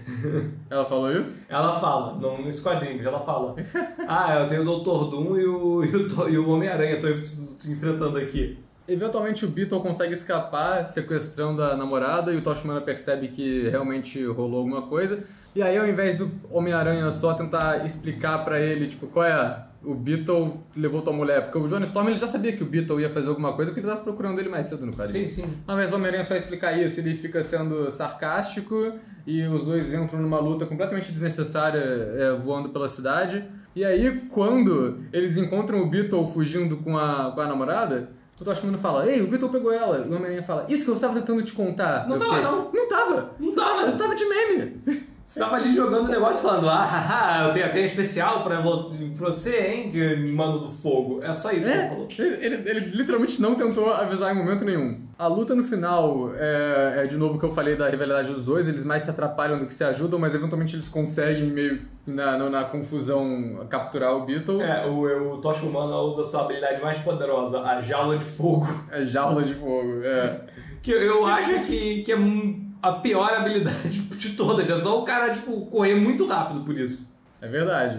Ela falou isso? Ela fala, nos quadrinhos, ela fala. Eu tenho o Dr. Doom e o Homem-Aranha, tô enfrentando aqui. Eventualmente o Beetle consegue escapar, sequestrando a namorada, e o Tocha Humana percebe que realmente rolou alguma coisa. E aí, ao invés do Homem-Aranha só tentar explicar pra ele, tipo, qual é? O Beetle levou tua mulher. Porque o Johnny Storm, ele já sabia que o Beetle ia fazer alguma coisa, porque ele tava procurando ele mais cedo no quadrinho. Sim. Ao invés do Homem-Aranha só explicar isso, ele fica sendo sarcástico, e os dois entram numa luta completamente desnecessária, voando pela cidade. E aí, quando eles encontram o Beetle fugindo com a namorada, o Tocha Humana fala, ei, o Beetle pegou ela. E o Homem-Aranha fala, isso que eu estava tentando te contar. Não tava. Eu tava de meme. Você tava ali jogando o negócio falando, eu tenho a teia especial pra você, hein, mano do fogo. É só isso que ele falou. Ele literalmente não tentou avisar em momento nenhum. A luta no final é de novo o que eu falei da rivalidade dos dois, eles mais se atrapalham do que se ajudam, mas eventualmente eles conseguem meio na confusão capturar o Beetle. O Tocha Humana usa a sua habilidade mais poderosa, a jaula de fogo. A jaula de fogo, Que eu acho que é a pior habilidade de todas. É só o cara, correr muito rápido por isso. É verdade.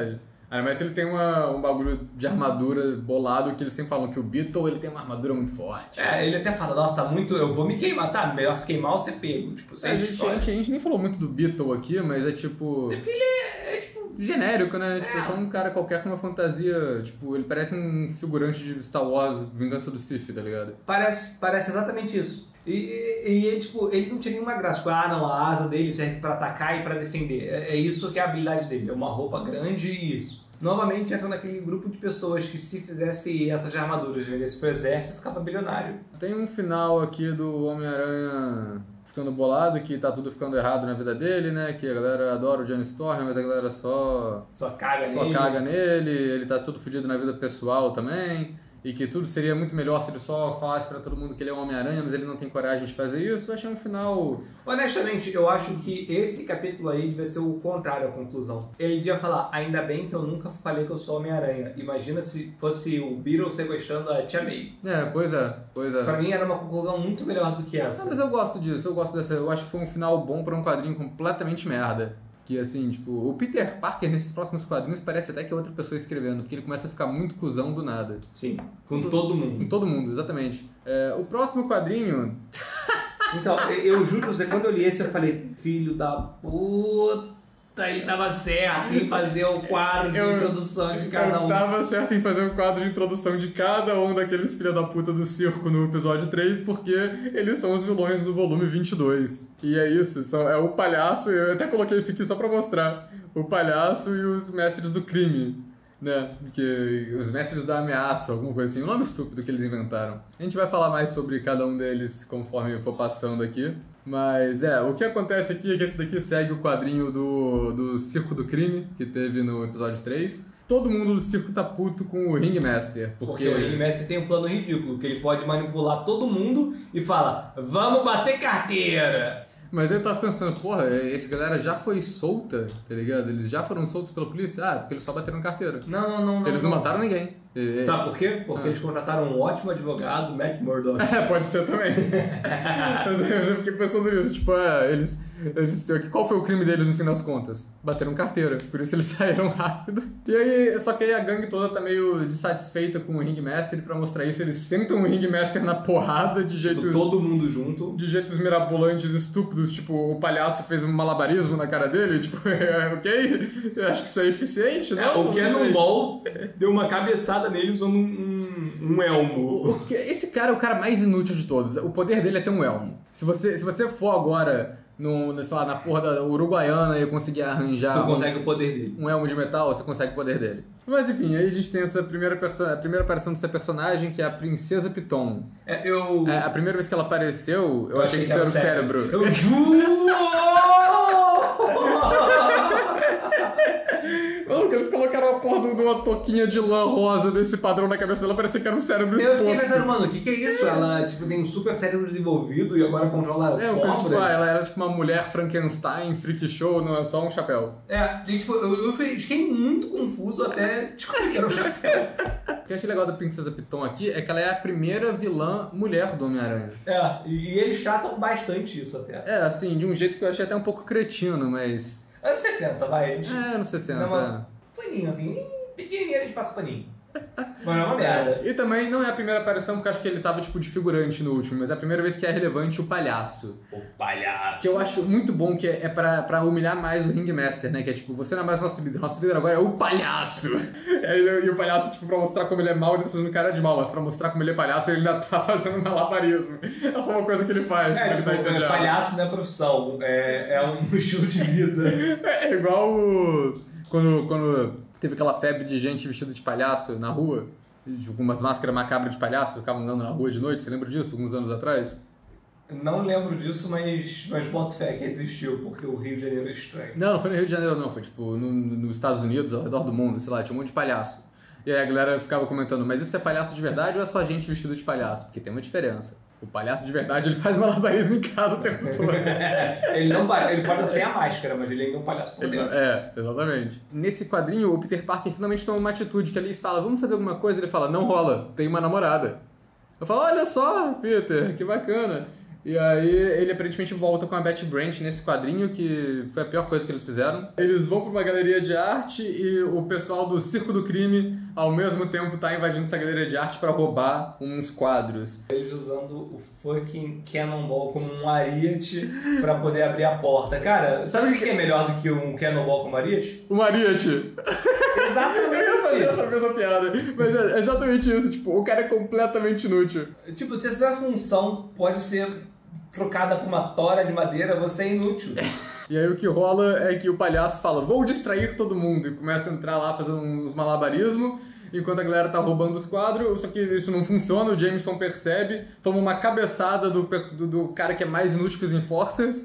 Mas ele tem um bagulho de armadura bolado que eles sempre falam que o Beetle ele tem uma armadura muito forte. Ele até fala, nossa, tá muito... Eu vou me queimar, tá? Melhor se queimar ou ser pego. A gente nem falou muito do Beetle aqui, mas é tipo... É porque ele é genérico, né? É só um cara qualquer com uma fantasia... Tipo, ele parece um figurante de Star Wars, Vingança do Sith, tá ligado? Parece exatamente isso. E ele, ele não tinha nenhuma graça. A asa dele serve pra atacar e pra defender. É isso que é a habilidade dele. É uma roupa grande e isso. Novamente entra naquele grupo de pessoas que se fizesse essas armaduras, vendesse pro exército, ficava bilionário. Tem um final aqui do Homem-Aranha ficando bolado, que tá tudo ficando errado na vida dele, né? Que a galera adora o Johnny Storm, mas a galera só caga nele. Ele tá todo fodido na vida pessoal também. E que tudo seria muito melhor se ele só falasse pra todo mundo que ele é um Homem-Aranha, mas ele não tem coragem de fazer isso. Eu achei um final... Honestamente, eu acho que esse capítulo aí devia ser o contrário à conclusão. Ele devia falar, ainda bem que eu nunca falei que eu sou Homem-Aranha. Imagina se fosse o Beetle sequestrando a Tia May. Pois é. Pra mim era uma conclusão muito melhor do que essa. Mas eu gosto disso, eu acho que foi um final bom pra um quadrinho completamente merda. Que assim, o Peter Parker nesses próximos quadrinhos parece até que é outra pessoa escrevendo, porque ele começa a ficar muito cuzão do nada. Sim, com todo mundo. Com todo mundo, exatamente. O próximo quadrinho... Então, eu juro pra você, quando eu li esse eu falei, filho da puta, ele tava certo em fazer o quadro de introdução de cada um. Eu tava certo em fazer um quadro de introdução de cada um daqueles filha da puta do circo no episódio 3, porque eles são os vilões do volume 22. E é isso, é o palhaço, eu até coloquei isso aqui só pra mostrar, o palhaço e os mestres do crime, né, que os mestres da ameaça, alguma coisa assim, um nome estúpido que eles inventaram. A gente vai falar mais sobre cada um deles conforme for passando aqui. Mas o que acontece aqui é que esse daqui segue o quadrinho do Circo do Crime, que teve no episódio 3. Todo mundo do circo tá puto com o Ringmaster. Porque o Ringmaster tem um plano ridículo, que ele pode manipular todo mundo e fala, vamos bater carteira! Mas eu tava pensando, porra, essa galera já foi solta, tá ligado? Eles já foram soltos pela polícia? Porque eles só bateram carteira. Não. Eles não mataram ninguém. Sabe por quê? Porque eles contrataram um ótimo advogado, Matt Murdock. Pode ser também. Mas eu fiquei pensando nisso, qual foi o crime deles no fim das contas? Bateram carteira, por isso eles saíram rápido. E aí, só que aí a gangue toda tá meio dissatisfeita com o Ringmaster, e pra mostrar isso eles sentam o Ringmaster na porrada de jeitos... todo mundo junto. De jeitos mirabolantes, estúpidos, o palhaço fez um malabarismo na cara dele, ok? Eu acho que isso é eficiente, não? O Cannonball deu uma cabeçada nele usando um elmo. Esse cara é o cara mais inútil de todos. O poder dele é ter um elmo. Se você for agora na porra da Uruguaiana e conseguir arranjar... Tu consegue o poder dele. Um elmo de metal, você consegue o poder dele. Mas enfim, aí a gente tem essa primeira aparição dessa personagem, que é a Princesa Piton. A primeira vez que ela apareceu, eu achei que isso era o cérebro. Eu juro! Eles colocaram a porra de uma toquinha de lã rosa desse padrão na cabeça dela, parecia que era um cérebro exposto. Eu fiquei pensando, mano, o que é isso? Ela, tem um super cérebro desenvolvido e agora controla cobras. Ela era uma mulher Frankenstein, freak show, não é só um chapéu. Eu fiquei muito confuso até descobrir que era um chapéu. O que eu achei legal da Princesa Piton aqui é que ela é a primeira vilã mulher do Homem-Aranha. E eles tratam bastante isso até. Assim, de um jeito que eu achei até um pouco cretino, mas... Anos 60, vai. Anos 60. Paninho, assim, pequenininho, a gente passa paninho. Mas é uma merda. E também não é a primeira aparição, porque eu acho que ele tava de figurante no último, mas é a primeira vez que é relevante o palhaço. O palhaço. Que eu acho muito bom, que é pra humilhar mais o Ringmaster, né? Que é você não é mais nosso líder agora é o palhaço. E o palhaço, pra mostrar como ele é mal, ele tá fazendo cara de mal, mas pra mostrar como ele é palhaço, ele ainda tá fazendo malabarismo. É só uma coisa que ele faz. Palhaço não é profissão, é um estilo de vida. É igual quando teve aquela febre de gente vestida de palhaço na rua, com umas máscaras macabras de palhaço, ficavam andando na rua de noite, você lembra disso, alguns anos atrás? Não lembro disso, mas boto fé que existiu, porque o Rio de Janeiro é estranho. Não foi no Rio de Janeiro não, foi tipo nos Estados Unidos, ao redor do mundo, sei lá, tinha um monte de palhaço. E aí a galera ficava comentando, mas isso é palhaço de verdade ou é só gente vestido de palhaço? Porque tem uma diferença. O palhaço de verdade, ele faz malabarismo em casa o tempo todo. ele pode ser a máscara, mas ele ainda é um palhaço por dentro. Exatamente. Nesse quadrinho, o Peter Parker finalmente toma uma atitude que a Liz fala, vamos fazer alguma coisa? Ele fala, não rola, tem uma namorada. Eu falo, olha só, Peter, que bacana. E aí ele aparentemente volta com a Betty Brant nesse quadrinho, que foi a pior coisa que eles fizeram. Eles vão pra uma galeria de arte e o pessoal do Circo do Crime, ao mesmo tempo, tá invadindo essa galeria de arte pra roubar uns quadros. Eles usando o fucking Cannonball como um ariete pra poder abrir a porta. Cara, sabe o que é melhor do que um Cannonball como ariete? Um ariete! Exatamente! Eu ia fazer essa mesma piada, mas é exatamente isso, tipo, o cara é completamente inútil. Tipo, se a sua função pode ser trocada por uma tora de madeira, você é inútil. E aí o que rola é que o palhaço fala, vou distrair todo mundo, e começa a entrar lá fazendo uns malabarismos, enquanto a galera tá roubando os quadros, só que isso não funciona, o Jameson percebe, toma uma cabeçada do cara que é mais inútil que os Enforcers,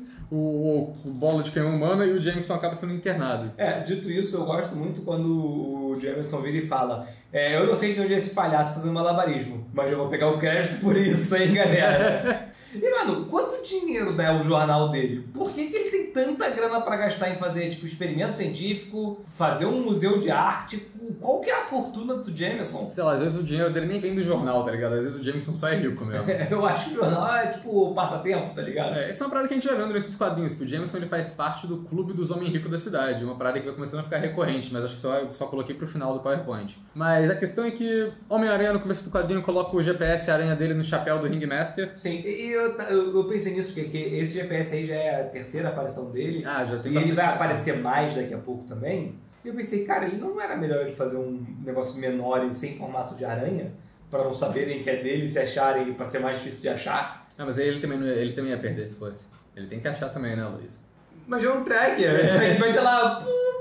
o bolo de canhão humano, e o Jameson acaba sendo internado. Dito isso, eu gosto muito quando o Jameson vira e fala, eu não sei de onde é esse palhaço fazendo malabarismo, mas eu vou pegar o crédito por isso, hein, galera? E, mano, quanto dinheiro dá o jornal dele? Por que ele tem tanta grana pra gastar em fazer, tipo, experimento científico, fazer um museu de arte? Qual que é a fortuna do Jameson? Sei lá, às vezes o dinheiro dele nem vem do jornal, tá ligado? Às vezes o Jameson só é rico mesmo. Eu acho que o jornal é, tipo, passatempo, tá ligado? Essa é uma parada que a gente vai vendo nesses quadrinhos, que o Jameson ele faz parte do clube dos homens ricos da cidade. Uma parada que vai começando a ficar recorrente, mas acho que só coloquei pro final do PowerPoint. Mas a questão é que Homem-Aranha, no começo do quadrinho, coloca o GPS aranha dele no chapéu do Ringmaster. Sim, e eu pensei nisso, porque esse GPS aí já é a terceira aparição dele. Já tem. E ele vai aparecer mais daqui a pouco também. E eu pensei, cara, ele não era melhor ele fazer um negócio menor e sem formato de aranha? Pra não saberem que é dele e se acharem, pra ser mais difícil de achar? Mas aí ele também ia perder se fosse. Ele tem que achar também, né, Luiz? Mas é um tracker, a gente vai ter lá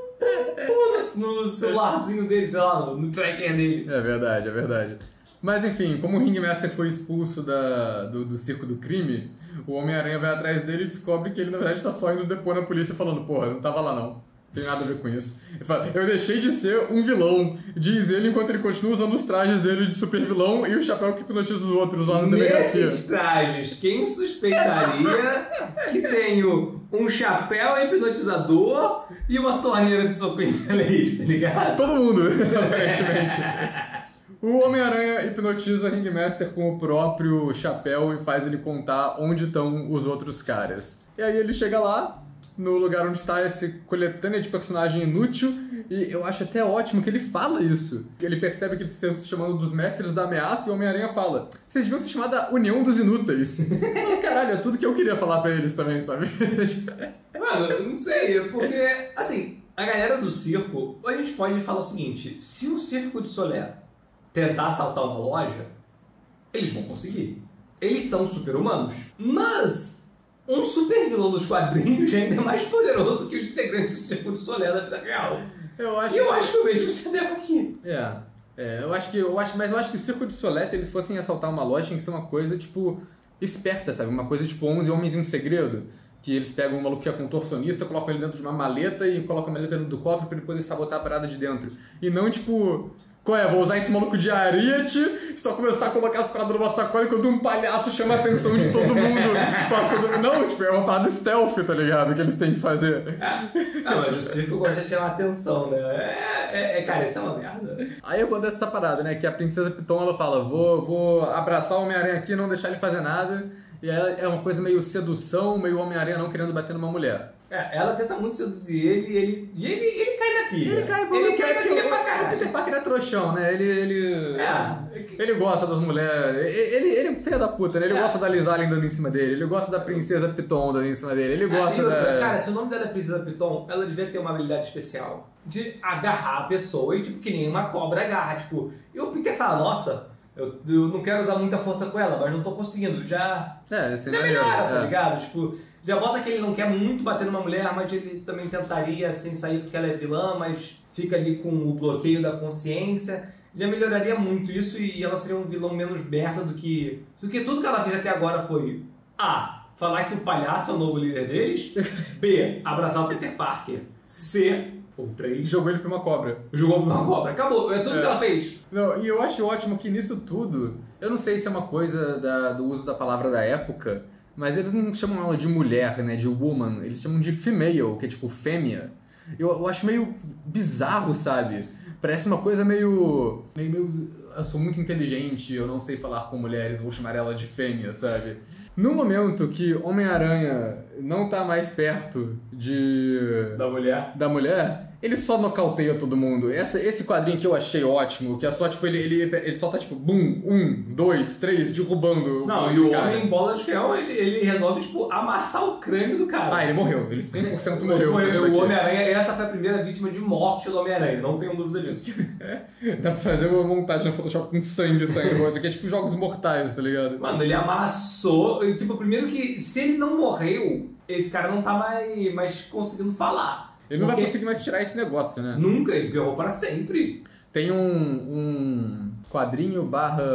no celularzinho dele, sei lá, no tracker dele. É verdade. Mas enfim, como o Ringmaster foi expulso do circo do crime, o Homem-Aranha vai atrás dele e descobre que ele na verdade está só indo depor na polícia falando, porra, eu não tava lá não. Não tem nada a ver com isso. Ele fala, eu deixei de ser um vilão, diz ele enquanto ele continua usando os trajes dele de super vilão e o chapéu que hipnotiza os outros lá na delegacia. Nesses trajes, quem suspeitaria que tenho um chapéu hipnotizador e uma torneira de soco inglês, tá ligado? Todo mundo, aparentemente. O Homem-Aranha hipnotiza Ringmaster com o próprio chapéu e faz ele contar onde estão os outros caras. E aí ele chega lá, no lugar onde está esse coletânea de personagem inútil, e eu acho até ótimo que ele fala isso. Ele percebe que eles estão se chamando dos Mestres da Ameaça e o Homem-Aranha fala, vocês deviam se chamar da União dos Inúteis. Caralho, é tudo que eu queria falar pra eles também, sabe? Mano, eu não sei, porque, assim, a galera do circo, a gente pode falar o seguinte, se o Circo de Solé tentar assaltar uma loja, eles vão conseguir. Eles são super-humanos. Mas um super-vilão dos quadrinhos ainda é mais poderoso que os integrantes do Circo de Solé da vida real. Eu acho que o mesmo se deve aqui. Mas eu acho que o Circo de Solé, se eles fossem assaltar uma loja, tinha que ser uma coisa, tipo, esperta, sabe? Uma coisa tipo 11 Homens em Segredo. Que eles pegam um maluco que é contorcionista, colocam ele dentro de uma maleta e colocam a maleta dentro do cofre pra ele poder sabotar a parada de dentro. E não, tipo... vou usar esse maluco de ariete e só começar a colocar as paradas numa sacola enquanto um palhaço chama a atenção de todo mundo passando... Não, tipo, é uma parada stealth, tá ligado? Que eles têm que fazer. Não, mas o circo gosta de chamar a atenção, né? Cara, isso é uma merda. Aí acontece essa parada, né? Que a Princesa Piton, ela fala, vou abraçar o Homem-Aranha aqui e não deixar ele fazer nada. E é uma coisa meio sedução, meio Homem-Aranha não querendo bater numa mulher. Ela tenta muito seduzir ele e ele cai na pilha. Ele cai na pilha pra caralho. O Peter Parker é trouxão, né? Ele gosta das mulheres. Ele é filho da puta, né? Ele gosta da Liz Allen dando em cima dele. Ele gosta da Princesa Piton dando em cima dele. Ele gosta Cara, se o nome dela é Princesa Piton, ela devia ter uma habilidade especial de agarrar a pessoa e, tipo, que nem uma cobra agarra. Tipo, e o Peter fala, nossa... Eu não quero usar muita força com ela, mas não tô conseguindo. Já melhora, tá ligado? Tipo, já bota que ele não quer muito bater numa mulher, mas ele também tentaria sem sair porque ela é vilã, mas fica ali com o bloqueio da consciência. Já melhoraria muito isso e ela seria um vilão menos merda do que tudo que ela fez até agora foi A. Falar que o palhaço é o novo líder deles. B. Abraçar o Peter Parker. C. Ou 3. Jogou ele pra uma cobra. Jogou pra uma cobra. Acabou. É tudo que ela fez. Não, e eu acho ótimo que nisso tudo, eu não sei se é uma coisa do uso da palavra da época, mas eles não chamam ela de mulher, né, de woman, eles chamam de female, que é tipo fêmea. Eu acho meio bizarro, sabe? Parece uma coisa meio... Eu sou muito inteligente, eu não sei falar com mulheres, vou chamar ela de fêmea, sabe? No momento que Homem-Aranha não tá mais perto da mulher, ele só nocauteia todo mundo. Esse quadrinho que eu achei ótimo, que é só, tipo, ele só tá, tipo, bum, 1, 2, 3, derrubando Não, e o homem bola de canhão, ele resolve, tipo, amassar o crânio do cara. Ah, ele morreu. Ele 100% morreu. O Homem-Aranha, essa foi a primeira vítima de morte do Homem-Aranha, não tenho dúvida disso. Dá pra fazer uma montagem no Photoshop com sangue saindo, isso aqui é tipo jogos mortais, tá ligado? Mano, ele amassou, e, tipo, primeiro que se ele não morreu, esse cara não tá mais conseguindo falar. Ele não vai conseguir mais tirar esse negócio, né? Nunca, ele ferrou para sempre. Tem um quadrinho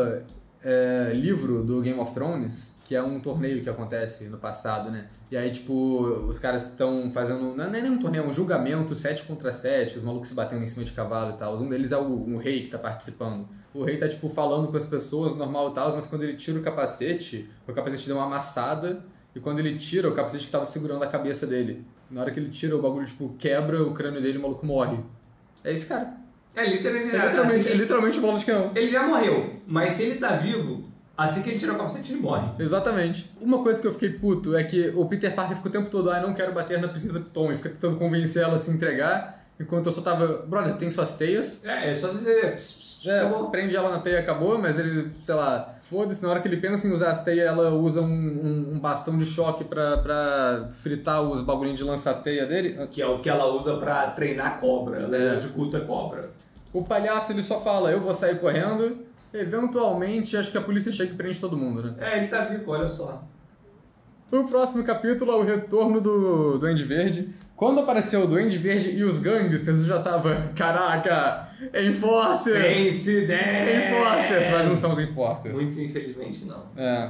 livro do Game of Thrones, que é um torneio que acontece no passado, né? E aí, tipo, os caras estão fazendo... Não é nem um torneio, é um julgamento 7 contra 7, os malucos se batendo em cima de cavalo e tal. Um deles é o rei que tá participando. O rei tá, tipo, falando com as pessoas, normal e tal, mas quando ele tira o capacete deu uma amassada, e quando ele tira, o capacete que tava segurando a cabeça dele. Na hora que ele tira, o bagulho, tipo, quebra o crânio dele e o maluco morre. É esse cara. É literalmente bola de canhão. Ele já morreu, mas se ele tá vivo, assim que ele tira o capacete, ele morre. Exatamente. Uma coisa que eu fiquei puto é que o Peter Parker fica o tempo todo, não quero bater na Princesa Piton, e fica tentando convencer ela a se entregar, enquanto eu só tava, brother, tem suas teias. É só dizer... Prende ela na teia, acabou, mas ele, sei lá, foda-se, na hora que ele pensa em usar as teias, ela usa um bastão de choque pra fritar os bagulhinhos de lança-teia dele. Que é o que ela usa pra treinar cobra, ela executa cobra. O palhaço, ele só fala, eu vou sair correndo, eventualmente acho que a polícia chega e prende todo mundo, né? Ele tá vivo, olha só. O próximo capítulo é o retorno do Duende Verde. Quando apareceu o Duende Verde e os gangsters, eu já tava, caraca, Enforcers! Enforcers! Mas não são os Enforcers. Muito infelizmente não.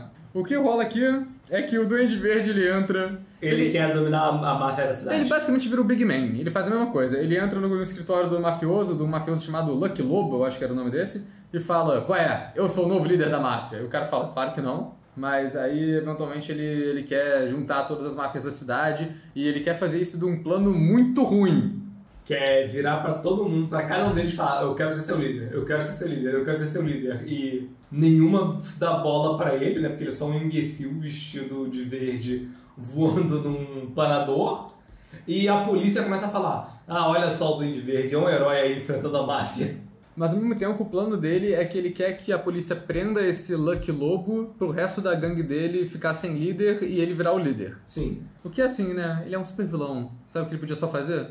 O que rola aqui é que o Duende Verde, ele entra... Ele quer dominar a máfia da cidade. Ele basicamente vira o Big Man. Ele faz a mesma coisa. Ele entra no escritório do mafioso chamado Lucky Lobo, eu acho que era o nome desse, e fala, qual é? Eu sou o novo líder da máfia. E o cara fala, claro que não. Mas aí, eventualmente, ele quer juntar todas as máfias da cidade e ele quer fazer isso de um plano muito ruim. Quer virar pra todo mundo, pra cada um deles falar, eu quero ser seu líder, eu quero ser seu líder, eu quero ser seu líder. E nenhuma dá bola pra ele, né? Porque ele é só um imbecil vestido de verde voando num planador. E a polícia começa a falar, olha só o Duende Verde, é um herói aí enfrentando a máfia. Mas ao mesmo tempo o plano dele é que ele quer que a polícia prenda esse Lucky Lobo pro resto da gangue dele ficar sem líder e ele virar o líder. Sim. O que é assim, né? Ele é um super vilão. Sabe o que ele podia só fazer?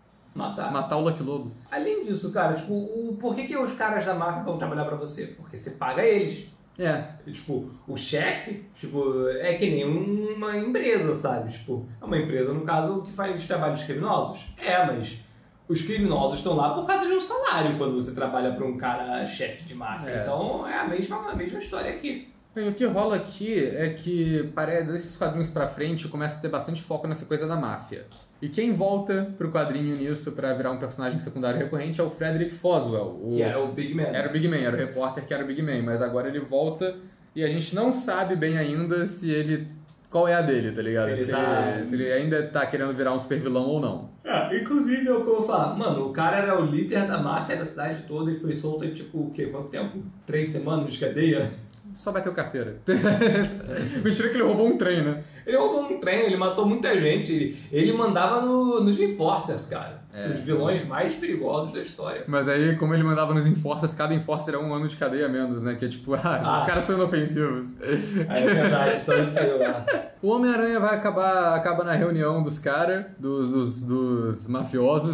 Matar o Lucky Lobo. Além disso, cara, tipo, por que os caras da máfia vão trabalhar pra você? Porque você paga eles. E, tipo, o chefe, tipo, é que nem uma empresa, sabe? Tipo, é uma empresa, no caso, que faz trabalhos criminosos. Mas... os criminosos estão lá por causa de um salário quando você trabalha para um cara chefe de máfia. Então é a mesma história aqui. Bem, o que rola aqui é que, desses quadrinhos pra frente, começa a ter bastante foco nessa coisa da máfia. E quem volta pro quadrinho nisso pra virar um personagem secundário recorrente é o Frederick Foswell. Que era o Big Man. Era o Big Man, era o repórter que era o Big Man. Mas agora ele volta e a gente não sabe bem ainda se ele... qual é a dele, tá ligado? Se ele ainda tá querendo virar um super vilão ou não. Inclusive é o que eu vou falar. Mano, o cara era o líder da máfia da cidade toda e foi solto em tipo, o quê? Quanto tempo? 3 semanas de cadeia? Só bateu carteira. Mentira que ele roubou um trem, né? Ele roubou um trem, ele matou muita gente. Ele mandava nos Enforcers, cara. Os vilões mais perigosos da história. Mas aí, como ele mandava nos Enforcers, cada Enforcer é 1 ano de cadeia a menos, né? Que é tipo, esses caras são inofensivos. É verdade, todo sei lá. O Homem-Aranha vai acaba na reunião dos caras, dos mafiosos,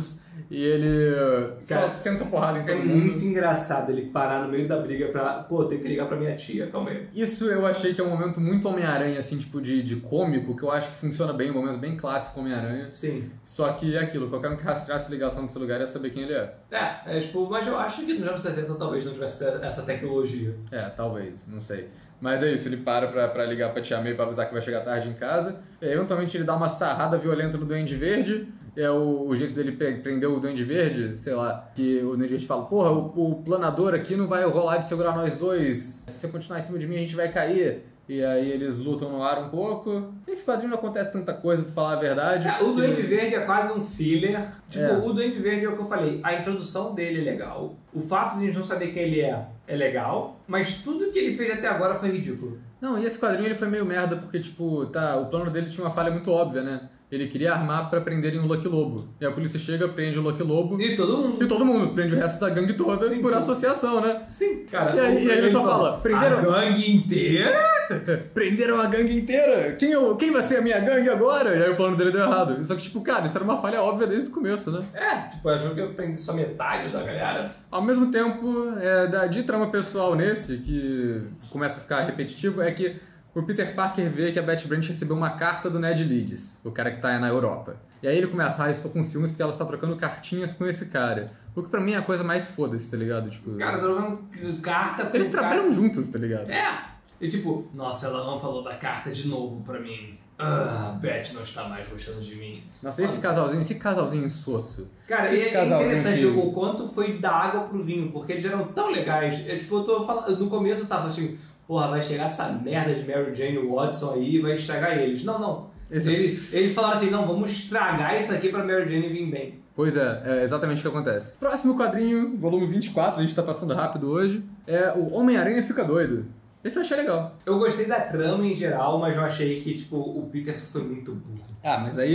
e ele Cara, só senta porrada em todo É mundo. muito engraçado ele parar no meio da briga pra... Pô, tem que ligar pra minha tia, calma aí. Isso eu achei que é um momento muito Homem-Aranha, assim, tipo, de cômico, que eu acho que funciona bem, um momento bem clássico Homem-Aranha. Sim. Só que é aquilo, qualquer um que rastreasse a ligação desse lugar ia saber quem ele é. Tipo, mas eu acho que nos anos 60 talvez não tivesse essa tecnologia. Talvez, não sei. Mas é isso, ele para pra ligar pra Tia May pra avisar que vai chegar tarde em casa. E aí, eventualmente ele dá uma sarrada violenta no Duende Verde. É o jeito dele prender o Duende Verde, sei lá. Que o Duende Verde fala, porra, o planador aqui não vai rolar de segurar nós dois. Se você continuar em cima de mim, a gente vai cair. E aí eles lutam no ar um pouco. Esse quadrinho não acontece tanta coisa, pra falar a verdade. O Duende Verde é quase um filler. Tipo, É. o Duende Verde é o que eu falei. A introdução dele é legal. O fato de a gente não saber quem ele é legal. Mas tudo que ele fez até agora foi ridículo. Não, e esse quadrinho ele foi meio merda porque, tipo, o plano dele tinha uma falha muito óbvia, né? Ele queria armar pra prenderem o Lucky Lobo. E a polícia chega, prende o Lucky Lobo. E todo mundo. Prende o resto da gangue toda por associação, né? Sim, cara. E aí ele só fala, prenderam... A gangue inteira? Prenderam a gangue inteira! Quem vai ser a minha gangue agora? E aí o plano dele deu errado. Só que, tipo, cara, isso era uma falha óbvia desde o começo, né? Tipo, achou que eu prendi só metade da galera. Ao mesmo tempo, de trama pessoal nesse, que começa a ficar repetitivo, é que o Peter Parker vê que a Betty Brant recebeu uma carta do Ned Leeds, o cara que tá na Europa. E aí ele começa, estou com ciúmes porque ela está trocando cartinhas com esse cara. O que pra mim é a coisa mais foda-se, tá ligado? Tipo, Cara, trocando carta com eles o cara. trabalham juntos, tá ligado? E tipo, nossa, ela não falou da carta de novo pra mim. Beth não está mais gostando de mim. Nossa, esse casalzinho, que casalzinho insosso. Cara, Que é casalzinho interessante que- o quanto foi da água pro vinho, porque eles eram tão legais. Eu tô falando, no começo eu tava assim, porra, vai chegar essa merda de Mary Jane Watson aí e vai estragar eles. Não. Eles falaram assim, não, vamos estragar isso aqui pra Mary Jane vir bem. Pois é exatamente o que acontece. Próximo quadrinho, volume 24, a gente tá passando rápido hoje, é o Homem-Aranha Fica Doido. Esse eu achei legal. Eu gostei da trama em geral, mas eu achei que, tipo, o Peterson foi muito burro. Mas aí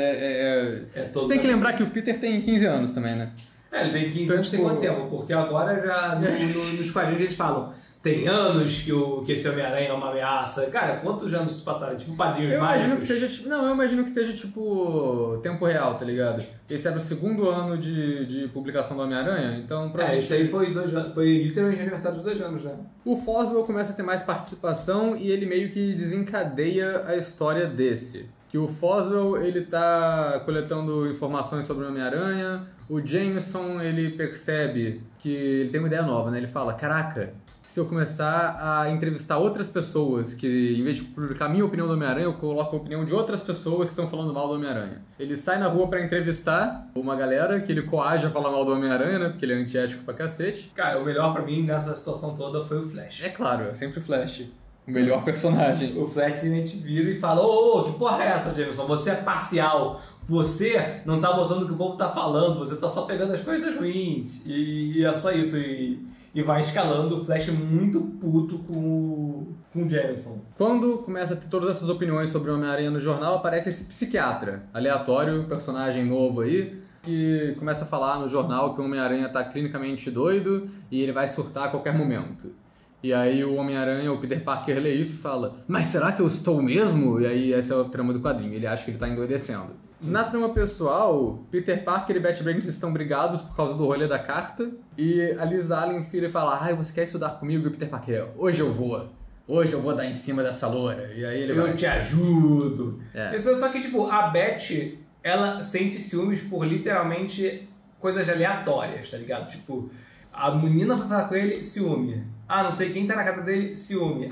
todo Você tem que lembrar que o Peter tem 15 anos também, né? Ele tem 15 Então, anos, tem tipo- quanto tempo? Porque agora já, nos quadrinhos eles falam, tem anos que esse Homem-Aranha é uma ameaça. Cara, quantos anos se passaram? Tipo, padrinhos Eu mágicos? imagino que seja, tipo, eu imagino que seja, tipo, tempo real, tá ligado? Esse era o segundo ano de publicação do Homem-Aranha, então provavelmente... Esse aí foi literalmente aniversário dos 2 anos, né? O Foswell começa a ter mais participação e ele meio que desencadeia a história desse. Que o Foswell, ele tá coletando informações sobre o Homem-Aranha, o Jameson, ele percebe que ele tem uma ideia nova, né? Ele fala, caraca, se eu começar a entrevistar outras pessoas, que em vez de publicar a minha opinião do Homem-Aranha, eu coloco a opinião de outras pessoas que estão falando mal do Homem-Aranha. Ele sai na rua pra entrevistar uma galera que ele coage a falar mal do Homem-Aranha, né? Porque ele é antiético pra cacete. Cara, o melhor pra mim nessa situação toda foi o Flash. É claro, é sempre o Flash. O melhor personagem. O Flash simplesmente vira e fala, ô, que porra é essa, Jameson? Você é parcial. Você não tá botando o que o povo tá falando. Você tá só pegando as coisas ruins. E é só isso. E vai escalando o Flash muito puto com o Jameson. Quando começa a ter todas essas opiniões sobre o Homem-Aranha no jornal, aparece esse psiquiatra aleatório, personagem novo aí, que começa a falar no jornal que o Homem-Aranha tá clinicamente doido e ele vai surtar a qualquer momento. E aí o Homem-Aranha, o Peter Parker, lê isso e fala, mas será que eu estou mesmo? E aí essa é a trama do quadrinho, ele acha que ele tá endoidecendo. Na trama pessoal, Peter Parker e Betty Brant estão brigados por causa do rolê da carta, e a Liz Allen vira e fala, você quer estudar comigo? E o Peter Parker, hoje eu vou dar em cima dessa loura. E aí ele vai... Eu te ajudo. É. Isso, só que, tipo, a Betty, ela sente ciúmes por literalmente coisas aleatórias, tá ligado? Tipo, a menina vai falar com ele, ciúme. Não sei quem tá na casa dele, ciúme.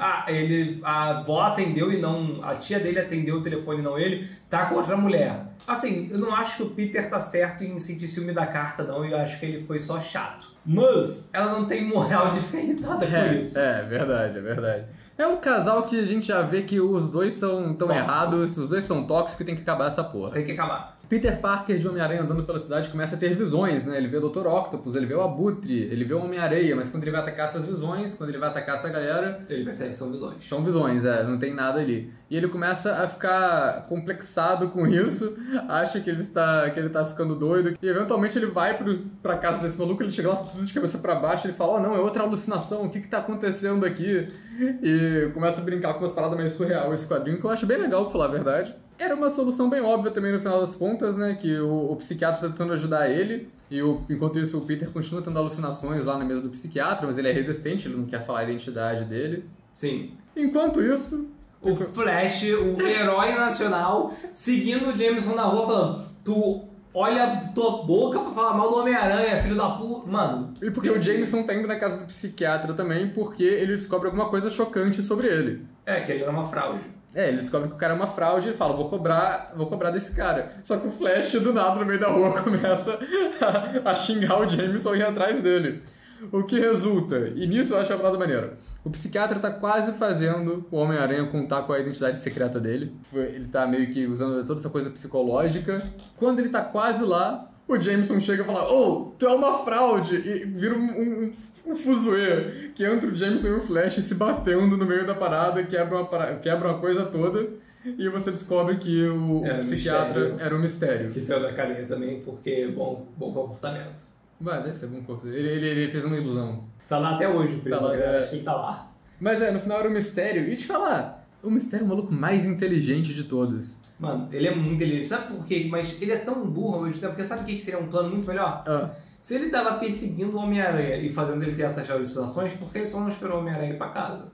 A avó atendeu e não... A tia dele atendeu o telefone e não ele, tá com outra mulher. Assim, eu não acho que o Peter tá certo em sentir ciúme da carta, não. Eu acho que ele foi só chato. Mas ela não tem moral diferentada com isso. É verdade. É um casal que a gente já vê que os dois são tão Tóxico. errados, os dois são tóxicos e tem que acabar essa porra. Tem que acabar. Peter Parker de Homem-Aranha andando pela cidade começa a ter visões, né? Ele vê o Dr. Octopus, ele vê o Abutre, ele vê o Homem-Areia, mas quando ele vai atacar essas visões, quando ele vai atacar essa galera, Ele percebe que são visões. são visões, não tem nada ali. E ele começa a ficar complexado com isso, acha que ele tá ficando doido, e eventualmente ele vai pra casa desse maluco, ele chega lá tudo de cabeça pra baixo, ele fala, não, é outra alucinação, o que tá acontecendo aqui? E começa a brincar com umas paradas meio surreal esse quadrinho, que eu acho bem legal, pra falar a verdade. Era uma solução bem óbvia também no final das contas, né? Que o psiquiatra tá tentando ajudar ele, e enquanto isso o Peter continua tendo alucinações lá na mesa do psiquiatra, mas ele é resistente, ele não quer falar a identidade dele. Sim. Enquanto isso... O Flash, o herói nacional, seguindo o Jameson na rua, falando: tu olha tua boca pra falar mal do Homem-Aranha, filho da puta. Mano. E porque o Jameson tá indo na casa do psiquiatra também, porque ele descobre alguma coisa chocante sobre ele. Que ele era uma fraude. Ele descobre que o cara é uma fraude e fala, vou cobrar desse cara. Só que o Flash, do nada, no meio da rua, começa a xingar o Jameson e ir atrás dele. O que resulta, e nisso eu acho a parada maneira, o psiquiatra tá quase fazendo o Homem-Aranha contar com a identidade secreta dele. Ele tá meio que usando toda essa coisa psicológica. Quando ele tá quase lá, o Jameson chega e fala, tu é uma fraude! E vira um fuzuê, que entra o Jameson e o Flash se batendo no meio da parada, quebra uma coisa toda, e você descobre que o psiquiatra era um mistério. Que saiu da cadeia também, porque bom comportamento. Deve ser bom comportamento. Ele fez uma ilusão. Tá lá até hoje, preso. Tá lá, acho que ele tá lá. Mas no final era um mistério. E te falar, o mistério é o maluco mais inteligente de todos. Mano, ele é muito inteligente. Sabe por quê? Mas ele é tão burro ao mesmo tempo, porque sabe o que seria um plano muito melhor? Se ele tava perseguindo o Homem-Aranha e fazendo ele ter essas alucinações, por que ele só não esperou o Homem-Aranha ir pra casa?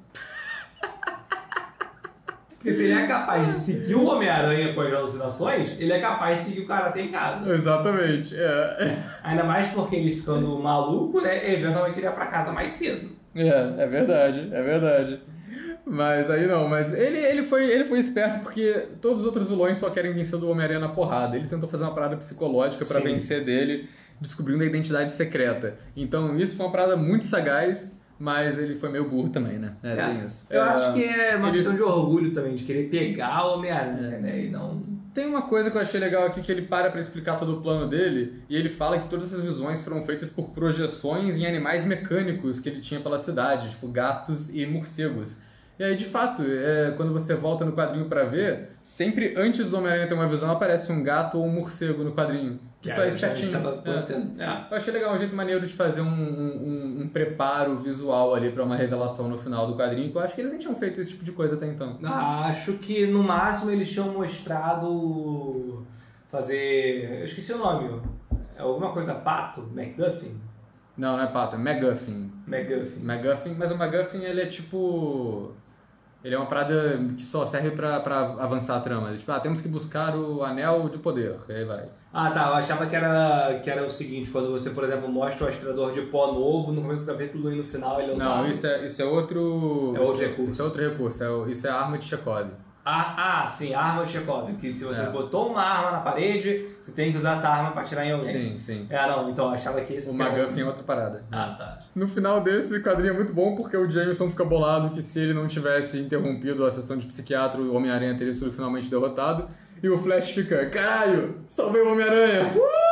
Porque se ele é capaz de seguir o Homem-Aranha com as alucinações, ele é capaz de seguir o cara até em casa. Exatamente, Ainda mais porque ele ficando maluco, né? Eventualmente ele ia pra casa mais cedo. É verdade. Mas aí não, mas ele foi esperto porque todos os outros vilões só querem vencer do Homem-Aranha na porrada. Ele tentou fazer uma parada psicológica pra vencer dele, descobrindo a identidade secreta. Então isso foi uma parada muito sagaz. Mas ele foi meio burro também, né? Tem isso. Eu acho que é uma questão de orgulho também, de querer pegar o Homem-Aranha, né? E não... Tem uma coisa que eu achei legal aqui, que ele para pra explicar todo o plano dele, e ele fala que todas essas visões foram feitas por projeções em animais mecânicos que ele tinha pela cidade, tipo gatos e morcegos. E aí, de fato, quando você volta no quadrinho pra ver, sempre antes do Homem-Aranha ter uma visão, aparece um gato ou um morcego no quadrinho. Isso é espertinho. Eu achei legal, um jeito maneiro de fazer um preparo visual ali pra uma revelação no final do quadrinho, que eu acho que eles nem tinham feito esse tipo de coisa até então. Acho que no máximo eles tinham mostrado fazer... Eu esqueci o nome. É alguma coisa pato? MacGuffin? Não é pato, é MacGuffin. MacGuffin. Mas o MacGuffin, ele é tipo... Ele é uma parada que só serve pra avançar a trama. Tipo, temos que buscar o anel de poder. E aí vai. Eu achava que era o seguinte, quando você, por exemplo, mostra o aspirador de pó novo, no começo do capítulo e no final ele é usado. Não, isso é outro... É outro recurso. Isso é outro recurso, isso é a arma de Chekhov. Sim, a arma de Chekhov, que se você botou uma arma na parede, você tem que usar essa arma pra atirar em alguém. Sim. Então eu achava que esse... O MacGuffin é outra parada. Tá. No final desse quadrinho é muito bom porque o Jameson fica bolado que se ele não tivesse interrompido a sessão de psiquiatra, o Homem-Aranha teria sido finalmente derrotado. E o Flash fica, caralho, salvei o Homem-Aranha!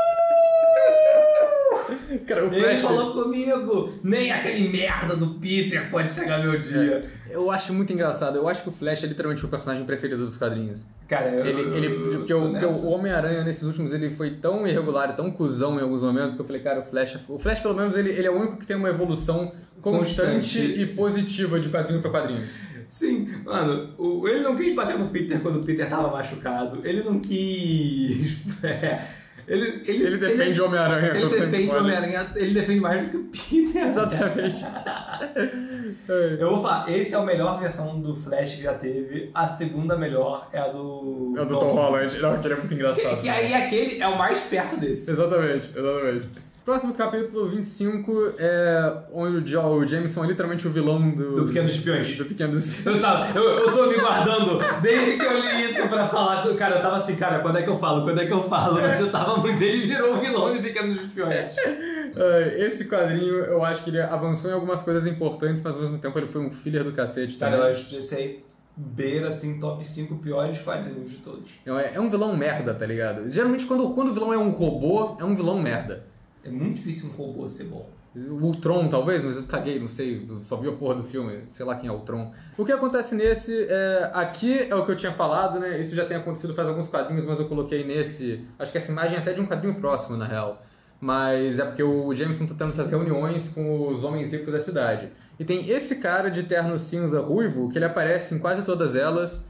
Cara, o Flash... Ele falou comigo, nem aquele merda do Peter pode chegar meu dia. Eu acho muito engraçado, eu acho que o Flash é literalmente o personagem preferido dos quadrinhos. Cara, porque o Homem-Aranha nesses últimos ele foi tão irregular e tão cuzão em alguns momentos que eu falei, cara, o Flash pelo menos ele é o único que tem uma evolução constante e positiva de quadrinho pra quadrinho. Sim, mano, ele não quis bater no Peter quando o Peter tava machucado, ele não quis... Ele defende o Homem-Aranha. Ele defende o Homem-Aranha, ele defende mais do que o Peter. Exatamente. Eu vou falar, esse é a melhor versão do Flash que já teve. A segunda melhor é a do... É o do Tom Holland. Não, aquele é muito engraçado. Que aí aquele é o mais perto desse. Exatamente. Próximo capítulo 25 é onde o Jameson é literalmente o vilão do Pequenos Espiões. Do Pequenos Espiões. Eu tô me guardando desde que eu li isso pra falar. Cara, eu tava assim, cara, quando é que eu falo? Mas eu tava muito... Ele virou o vilão de Pequenos Espiões. Esse quadrinho, eu acho que ele avançou em algumas coisas importantes, mas ao mesmo tempo ele foi um filler do cacete. Cara, eu acho que esse aí beira, assim, top 5 piores quadrinhos de todos. É um vilão merda, tá ligado? Geralmente quando o vilão é um robô, é um vilão merda. É muito difícil um robô ser bom. O Ultron, talvez, mas eu caguei, não sei, eu só vi a porra do filme, sei lá quem é o Ultron. O que acontece nesse, aqui é o que eu tinha falado, né? Isso já tem acontecido faz alguns quadrinhos, mas eu coloquei nesse, acho que essa imagem é até de um quadrinho próximo, na real. Mas é porque o Jameson tá tendo essas reuniões com os homens ricos da cidade. E tem esse cara de terno cinza ruivo, que ele aparece em quase todas elas.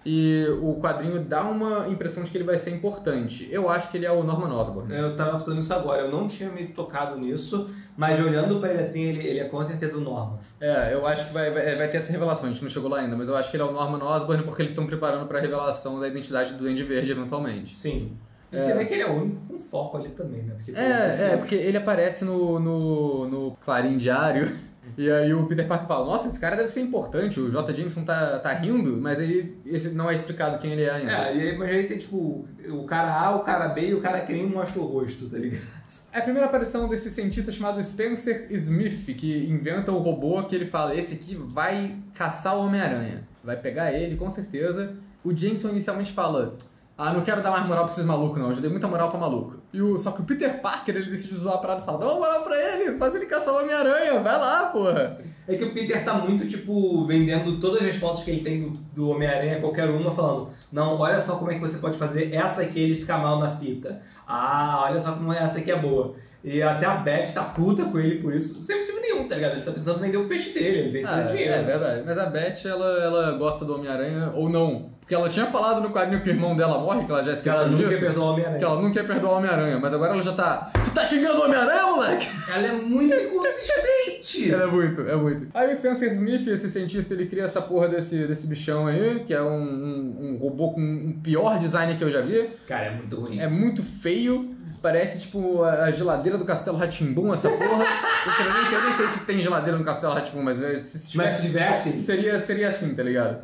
e o quadrinho dá uma impressão de que ele vai ser importante. Eu acho que ele é o Norman Osborn. Eu tava pensando nisso agora, eu não tinha me tocado nisso, mas olhando pra ele assim, ele é com certeza o Norman. Eu acho que vai ter essa revelação, a gente não chegou lá ainda, mas eu acho que ele é o Norman Osborn porque eles estão preparando pra revelação da identidade do Duende Verde eventualmente. Sim. E você vê que ele é o único com foco ali também, né? Porque porque ele aparece no Clarim Diário. E aí o Peter Parker fala, nossa, esse cara deve ser importante, o J. Jameson tá rindo, mas aí esse não é explicado quem ele é ainda. E aí, mas aí tem tipo, o cara A, o cara B e o cara que nem mostra o rosto, tá ligado? É a primeira aparição desse cientista chamado Spencer Smith, que inventa o robô que ele fala, esse aqui vai caçar o Homem-Aranha, vai pegar ele com certeza. O Jameson inicialmente fala, não quero dar mais moral pra esses malucos não, eu já dei muita moral pra maluco. Só que o Peter Parker, ele decide zoar a parada e fala, dá uma moral pra ele, faz ele caçar o Homem-Aranha, vai lá, porra. É que o Peter tá muito, tipo, vendendo todas as fotos que ele tem do Homem-Aranha, qualquer uma, falando, não, olha só como é que você pode fazer essa aqui ele ficar mal na fita. Olha só como essa aqui é boa. E até a Beth tá puta com ele por isso, sem motivo nenhum, tá ligado? Ele tá tentando vender o peixe dele, ele tem que fazer dinheiro. É verdade, mas a Beth, ela gosta do Homem-Aranha, ou não. Porque ela tinha falado no quadrinho que o irmão dela morre, que ela já esqueceu disso. Que ela nunca perdoa o Homem-Aranha. Que ela não quer perdoar o Homem-Aranha, mas agora ela já tá... Tu tá xingando o Homem-Aranha, moleque? Ela é muito inconsistente. Ela é muito. Aí o Spencer Smith, esse cientista, ele cria essa porra desse bichão aí, que é um robô com um pior design que eu já vi. Cara, é muito ruim. É muito feio. Parece, tipo, a geladeira do Castelo Rá-Tim-Bum, essa porra. Eu nem sei se tem geladeira no Castelo Rá-Tim-Bum, mas se tivesse... Seria assim, tá ligado?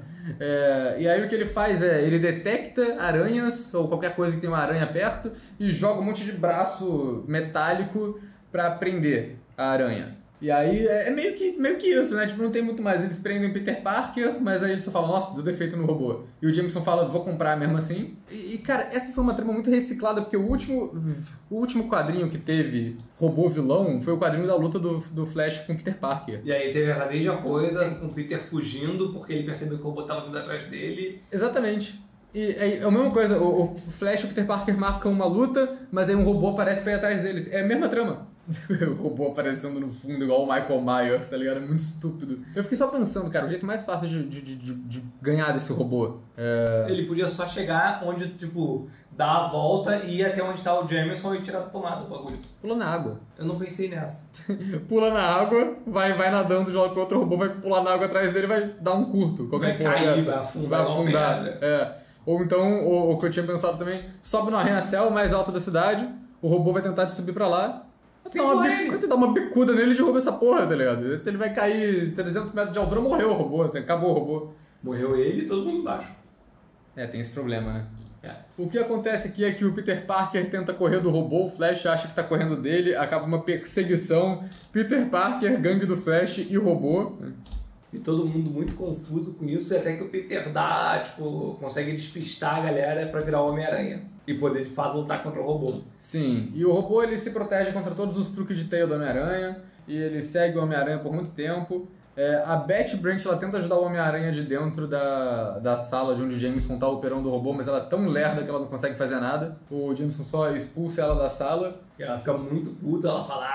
E aí o que ele faz ele detecta aranhas, ou qualquer coisa que tem uma aranha perto, e joga um monte de braço metálico pra prender a aranha. E aí é meio que isso, né? Tipo, não tem muito mais. Eles prendem o Peter Parker, mas aí eles só falam, nossa, deu defeito no robô. E o Jameson fala, vou comprar mesmo assim. E cara, essa foi uma trama muito reciclada, porque o último quadrinho que teve robô vilão foi o quadrinho da luta do Flash com o Peter Parker. E aí teve essa mesma coisa, com o Peter fugindo, porque ele percebeu que o robô tava vindo atrás dele. Exatamente. E é a mesma coisa, o Flash e o Peter Parker marcam uma luta, mas aí um robô aparece pra ir atrás deles. É a mesma trama. O robô aparecendo no fundo igual o Michael Myers, tá ligado? É muito estúpido. Eu fiquei só pensando, cara, o jeito mais fácil de ganhar desse robô Ele podia só chegar onde, tipo, dar a volta e ir até onde tá o Jameson e tirar da tomada o bagulho. Pula na água. Eu não pensei nessa. Pula na água, vai nadando, joga pro outro robô, vai pular na água atrás dele, vai dar um curto. Vai cair, vai afundar. Ou então, o que eu tinha pensado também, sobe no arranha-céu mais alto da cidade, o robô vai tentar te subir pra lá. Vai te dar uma bicuda nele e derruba essa porra, tá ligado? Se ele vai cair 300 metros de altura, morreu o robô, acabou o robô. Morreu ele e todo mundo embaixo. Tem esse problema, né? O que acontece aqui é que o Peter Parker tenta correr do robô, o Flash acha que tá correndo dele, acaba uma perseguição, Peter Parker, gangue do Flash e o robô. E todo mundo muito confuso com isso, até que o Peter consegue despistar a galera pra virar o Homem-Aranha. E poder, de fato, lutar contra o robô. Sim, e o robô ele se protege contra todos os truques de teia do Homem-Aranha, e ele segue o Homem-Aranha por muito tempo. A Betty Brant, ela tenta ajudar o Homem-Aranha de dentro da sala de onde o Jameson tá operando o robô, mas ela é tão lerda que ela não consegue fazer nada. O Jameson só expulsa ela da sala. E ela fica muito puta, ela fala,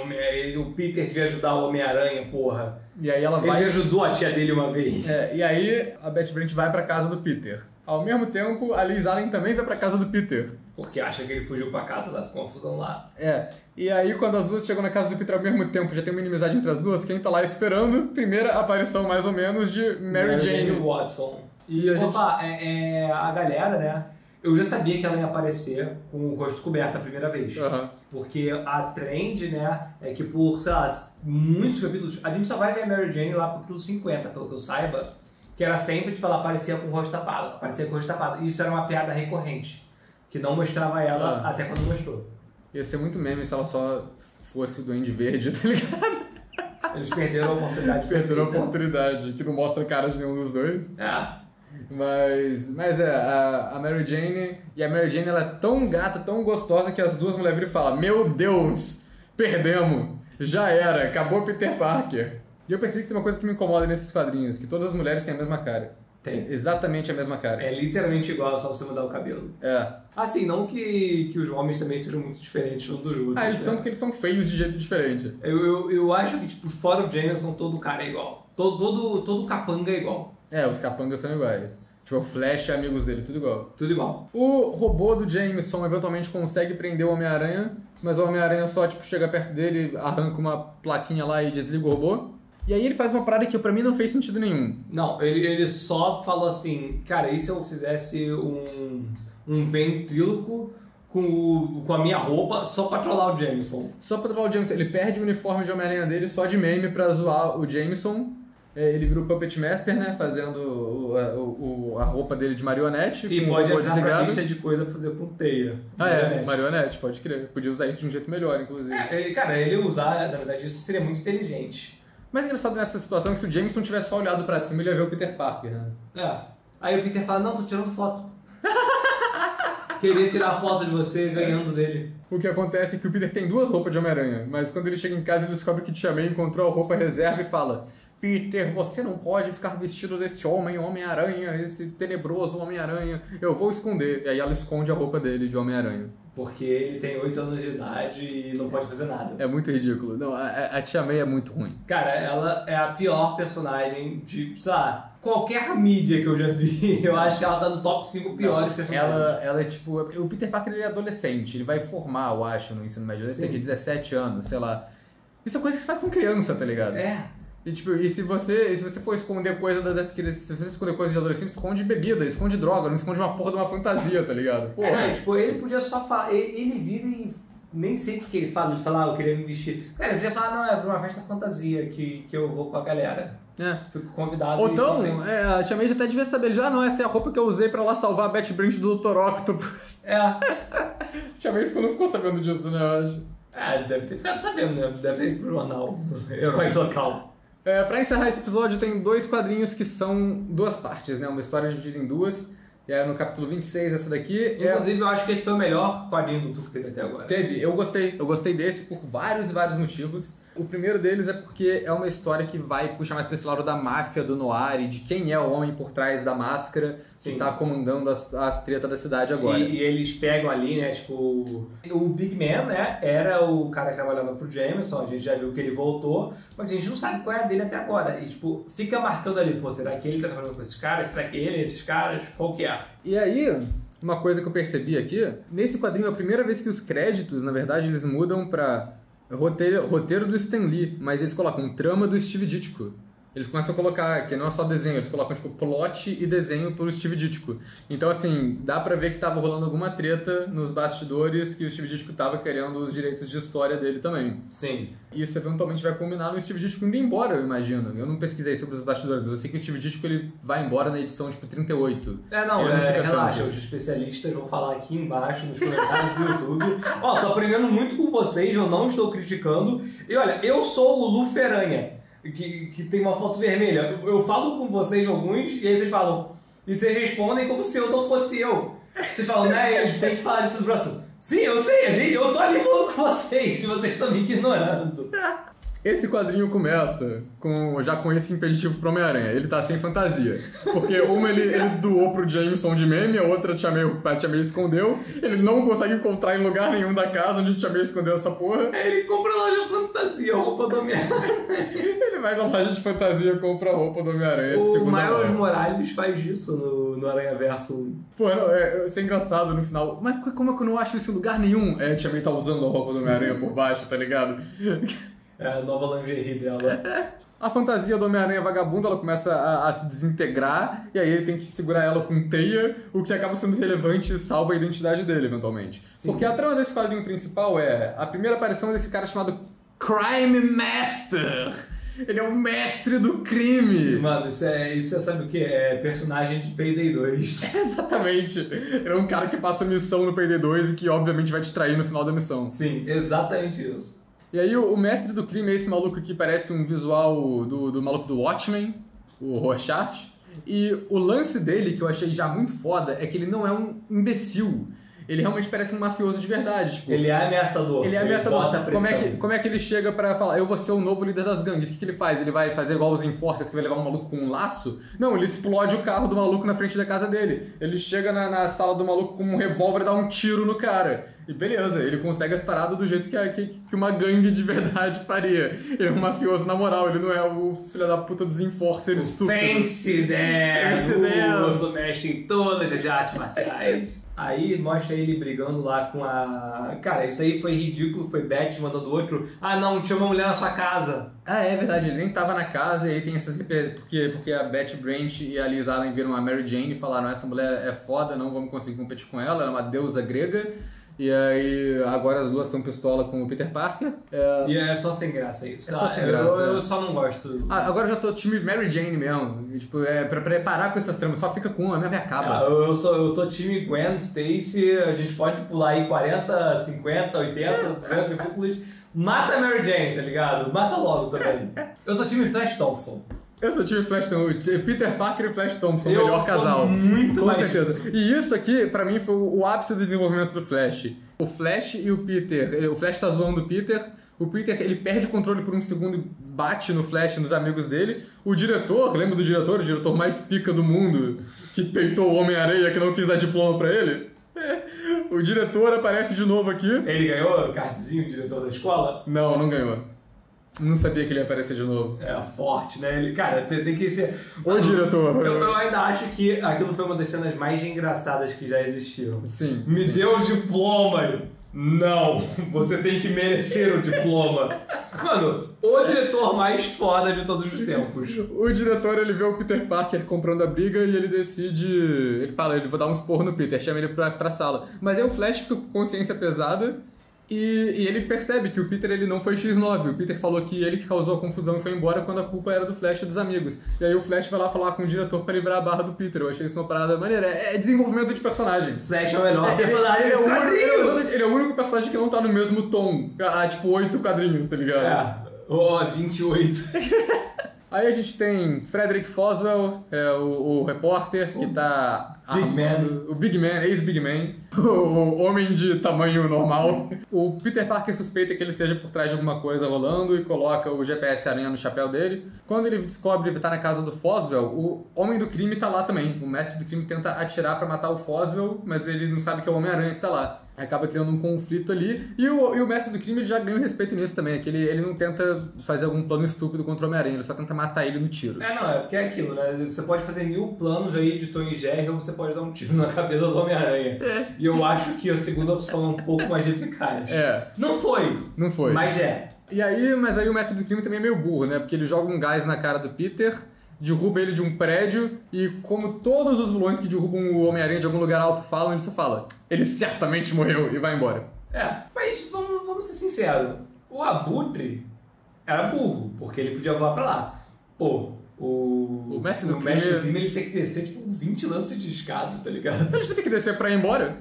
o Peter devia ajudar o Homem-Aranha, porra. E aí ela Ele já ajudou a tia dele uma vez. E aí a Betty Brant vai pra casa do Peter. Ao mesmo tempo, a Liz Allen também vai pra casa do Peter. Porque acha que ele fugiu pra casa, das confusão lá. E aí quando as duas chegam na casa do Peter ao mesmo tempo, já tem uma inimizade entre as duas, quem tá lá esperando, primeira aparição mais ou menos de Mary Jane Watson. E a galera, né? Eu já sabia que ela ia aparecer com o rosto coberto a primeira vez. Uhum. Porque a trend, né, é que por, sei lá, muitos capítulos, a gente só vai ver a Mary Jane lá pro capítulo 50, pelo que eu saiba, que era sempre, tipo, ela aparecia com o rosto tapado. E isso era uma piada recorrente, que não mostrava ela até quando mostrou. Ia ser muito meme se ela só fosse o Duende Verde, tá ligado? Eles perderam a oportunidade. Perderam a oportunidade, que não mostra a cara de nenhum dos dois. Mas a Mary Jane... E a Mary Jane, ela é tão gata, tão gostosa, que as duas mulheres viram e falam, meu Deus, perdemos, já era, acabou Peter Parker. E eu pensei que tem uma coisa que me incomoda nesses quadrinhos, que todas as mulheres têm a mesma cara. Tem. Exatamente a mesma cara. É literalmente igual, só você mudar o cabelo. Assim, não que os homens também sejam muito diferentes uns dos outros. Eles são porque eles são feios de jeito diferente. Eu acho que, tipo, fora o Jameson, todo cara é igual. Todo capanga é igual. Os capangas são iguais. Tipo, o Flash e amigos dele, tudo igual. Tudo igual. O robô do Jameson eventualmente consegue prender o Homem-Aranha, mas o Homem-Aranha só, tipo, chega perto dele, arranca uma plaquinha lá e desliga o robô. E aí ele faz uma parada que pra mim não fez sentido nenhum. Não, ele só falou assim, cara, e se eu fizesse um ventríloco com a minha roupa só pra trollar o Jameson? Só pra trollar o Jameson. Ele perde o uniforme de Homem-Aranha dele só de meme pra zoar o Jameson. Ele vira o Puppet Master, né? Fazendo a roupa dele de marionete. E pode entrar pra lista de coisa pra fazer com teia. Marionete, pode crer. Podia usar isso de um jeito melhor, inclusive. Cara, ele usar, na verdade, isso seria muito inteligente. Mas é engraçado nessa situação que se o Jameson tivesse só olhado pra cima, ele ia ver o Peter Parker, né? Aí o Peter fala, não, tô tirando foto. Queria tirar foto de você ganhando dele. O que acontece é que o Peter tem 2 roupas de Homem-Aranha, mas quando ele chega em casa ele descobre que Tia May encontrou a roupa reserva e fala: Peter, você não pode ficar vestido desse Homem-Aranha, esse tenebroso Homem-Aranha. Eu vou esconder. E aí ela esconde a roupa dele de Homem-Aranha. Porque ele tem 8 anos de idade e não pode fazer nada. É muito ridículo. Não, a Tia May é muito ruim. Cara, ela é a pior personagem de, sei lá, qualquer mídia que eu já vi. Eu acho que ela tá no top 5 piores personagens. Ela é tipo... O Peter Parker ele é adolescente. Ele vai formar, eu acho, no ensino médio. Ele tem que 17 anos, sei lá. Isso é coisa que se faz com criança, tá ligado? E, tipo, se você for esconder coisa das crianças, se você esconder coisa de adolescente, esconde bebida, esconde droga, não esconde uma porra de uma fantasia, tá ligado? Porra. Tipo, ele podia só falar, ele vira e nem sei o que ele fala, ele fala, eu queria me vestir. Cara, ele podia falar, não, é pra uma festa fantasia que eu vou com a galera. Fico convidado. Ou então, a Tia May já até devia saber, não, essa é a roupa que eu usei pra lá salvar a Betty Brant do Dr. Octopus. A Tia May não ficou sabendo disso, né, eu acho. Deve ter ficado sabendo, né? Deve ter ido pro jornal, herói local. Pra encerrar esse episódio, tem 2 quadrinhos que são 2 partes, né? Uma história dividida em 2. No capítulo 26, essa daqui. Inclusive, eu acho que esse foi o melhor quadrinho do que teve até agora. Eu gostei desse por vários e vários motivos. O primeiro deles é porque é uma história que vai puxar mais pra esse lado da máfia, do noir e de quem é o homem por trás da máscara que tá comandando as tretas da cidade agora. E eles pegam ali, né, tipo... O Big Man, né, era o cara que trabalhava pro Jameson, a gente já viu que ele voltou, mas a gente não sabe qual é a dele até agora. E, tipo, fica marcando ali, pô, será que ele tá trabalhando com esses caras? Será que ele, esses caras? Qual que é? E aí... Uma coisa que eu percebi aqui, nesse quadrinho é a primeira vez que os créditos, na verdade, eles mudam pra roteiro do Stan Lee, mas eles colocam trama do Steve Ditko. Eles começam a colocar, que não é só desenho, eles colocam tipo plot e desenho pelo Steve Ditko. Então assim, dá pra ver que tava rolando alguma treta nos bastidores que o Steve Ditko tava querendo os direitos de história dele também. Sim. Isso eventualmente vai culminar no Steve Ditko indo embora, eu imagino. Eu não pesquisei sobre os bastidores, mas eu sei que o Steve Ditko ele vai embora na edição tipo 38. Relaxa, os especialistas vão falar aqui embaixo nos comentários do YouTube. Tô aprendendo muito com vocês, eu não estou criticando. E olha, eu sou o Lu Feranha. Que tem uma foto vermelha. Eu falo com vocês alguns e aí vocês falam. E vocês respondem como se eu não fosse eu. Vocês falam, né? A gente tem que falar disso no próximo. Sim, eu sei, eu tô ali falando com vocês estão me ignorando. Esse quadrinho começa já com esse impeditivo pro Homem-Aranha. Ele tá sem fantasia. Porque uma ele doou pro Jameson de meme, a outra a Tia May escondeu. Ele não consegue encontrar em lugar nenhum da casa onde a Tia May escondeu essa porra. Ele compra na loja de fantasia, a roupa do Homem-Aranha. Ele vai na loja de fantasia e compra a roupa do Homem-Aranha. O Miles Morales faz isso no Aranha-Verso. Pô, isso é engraçado no final. Mas como é que eu não acho isso em lugar nenhum? A Tia May tá usando a roupa do Homem-Aranha por baixo, tá ligado? É a nova lingerie dela. A fantasia do Homem-Aranha vagabundo, ela começa a se desintegrar, e aí ele tem que segurar ela com teia, o que acaba sendo relevante e salva a identidade dele, eventualmente. Sim. Porque a trama desse quadrinho principal é a primeira aparição desse cara chamado Crime Master. Ele é o mestre do crime. Mano, isso é sabe o que? É personagem de Payday 2. Exatamente. Ele é um cara que passa missão no Payday 2 e que obviamente vai te trair no final da missão. Sim, exatamente isso. E aí o mestre do crime é esse maluco que parece um visual do maluco do Watchmen, o Rorschach. E o lance dele, que eu achei já muito foda, é que ele não é um imbecil. Ele realmente parece um mafioso de verdade. Tipo, ele é ameaçador. Ele é ameaçador. Bota a pressão. Como é que ele chega pra falar, eu vou ser o novo líder das gangues? O que ele faz? Ele vai fazer igual os Enforcers, que vai levar um maluco com um laço? Não, ele explode o carro do maluco na frente da casa dele. Ele chega na sala do maluco com um revólver e dá um tiro no cara. E beleza, ele consegue as paradas do jeito que uma gangue de verdade faria. Ele é um mafioso na moral, ele não é o filho da puta dos enforcers estúpidos. Fancy Dan! Fancy Dan! Eu sou mestre em todas as artes marciais. Aí mostra ele brigando lá com a... Cara, isso aí foi ridículo, foi Beth mandando outro. Ah não, tinha uma mulher na sua casa. Ah, é verdade, ele nem tava na casa e aí tem essas... Porque a Beth Brant e a Liz Allen viram a Mary Jane e falaram: essa mulher é foda, não vamos conseguir competir com ela, ela é uma deusa grega. E aí agora as duas estão pistola com o Peter Parker. E é só sem graça isso. É só sem graça. Eu só não gosto. Agora eu já tô time Mary Jane mesmo. E, tipo, pra preparar com essas tramas, só fica com uma, mesmo e acaba. Eu tô time Gwen Stacy, a gente pode pular aí 40, 50, 80, 200 repúblicos. Mata a Mary Jane, tá ligado? Mata logo também. Eu sou time Flash Thompson. Eu sou time Flash Thompson, Peter Parker e Flash Thompson, o melhor casal. Muito com mais certeza. disso. E isso aqui, pra mim, foi o ápice do desenvolvimento do Flash. O Flash e o Peter. O Flash tá zoando o Peter ele perde o controle por um segundo e bate no Flash, nos amigos dele. O diretor, lembra do diretor? O diretor mais pica do mundo, que peitou o Homem-Aranha, que não quis dar diploma pra ele? O diretor aparece de novo aqui. Ele ganhou o cardzinho, o diretor da escola? Não ganhou. Não sabia que ele ia aparecer de novo. É, forte, né? Ele, cara, tem que ser... O diretor. Eu ainda acho que aquilo foi uma das cenas mais engraçadas que já existiram. Sim. Me deu o diploma. Não, você tem que merecer o diploma. Mano, o diretor mais foda de todos os tempos. O diretor, ele vê o Peter Parker comprando a briga e ele decide... Ele fala, ele vou dar um esporro no Peter, chama ele pra sala. Mas aí o Flash fica com consciência pesada e ele percebe que o Peter ele não foi X9. O Peter falou que ele que causou a confusão e foi embora quando a culpa era do Flash e dos amigos. E aí o Flash vai lá falar com o diretor pra livrar a barra do Peter. Eu achei isso uma parada maneira. É desenvolvimento de personagem. Flash é o melhor personagem. Ele é o único personagem que não tá no mesmo tom há tipo 8 quadrinhos, tá ligado? 28. Aí a gente tem Frederick Foswell, o repórter que tá Big o Big Man, ex-Big Man, o homem de tamanho normal. O Peter Parker suspeita que ele esteja por trás de alguma coisa rolando e coloca o GPS Aranha no chapéu dele. Quando ele descobre que tá na casa do Foswell, o homem do crime tá lá também. O mestre do crime tenta atirar pra matar o Foswell, mas ele não sabe que é o Homem-Aranha que tá lá. Acaba criando um conflito ali. E o mestre do crime já ganha um respeito nisso também. Que ele não tenta fazer algum plano estúpido contra o Homem-Aranha. Ele só tenta matar ele no tiro. É porque é aquilo, né? Você pode fazer 1000 planos aí de Tom e Jerry ou você pode dar um tiro na cabeça do Homem-Aranha. E eu acho que a segunda opção é um pouco mais eficaz. Não foi. Mas é. Mas aí o mestre do crime também é meio burro, né? Porque ele joga um gás na cara do Peter, derruba ele de um prédio e, como todos os vilões que derrubam o Homem-Aranha de algum lugar alto falam, ele só fala: ele certamente morreu, e vai embora. Mas vamos ser sinceros. O Abutre era burro, porque ele podia voar pra lá. Pô, o mestre do crime ele tem que descer tipo 20 lances de escada, tá ligado? Então ele vai ter que descer pra ir embora?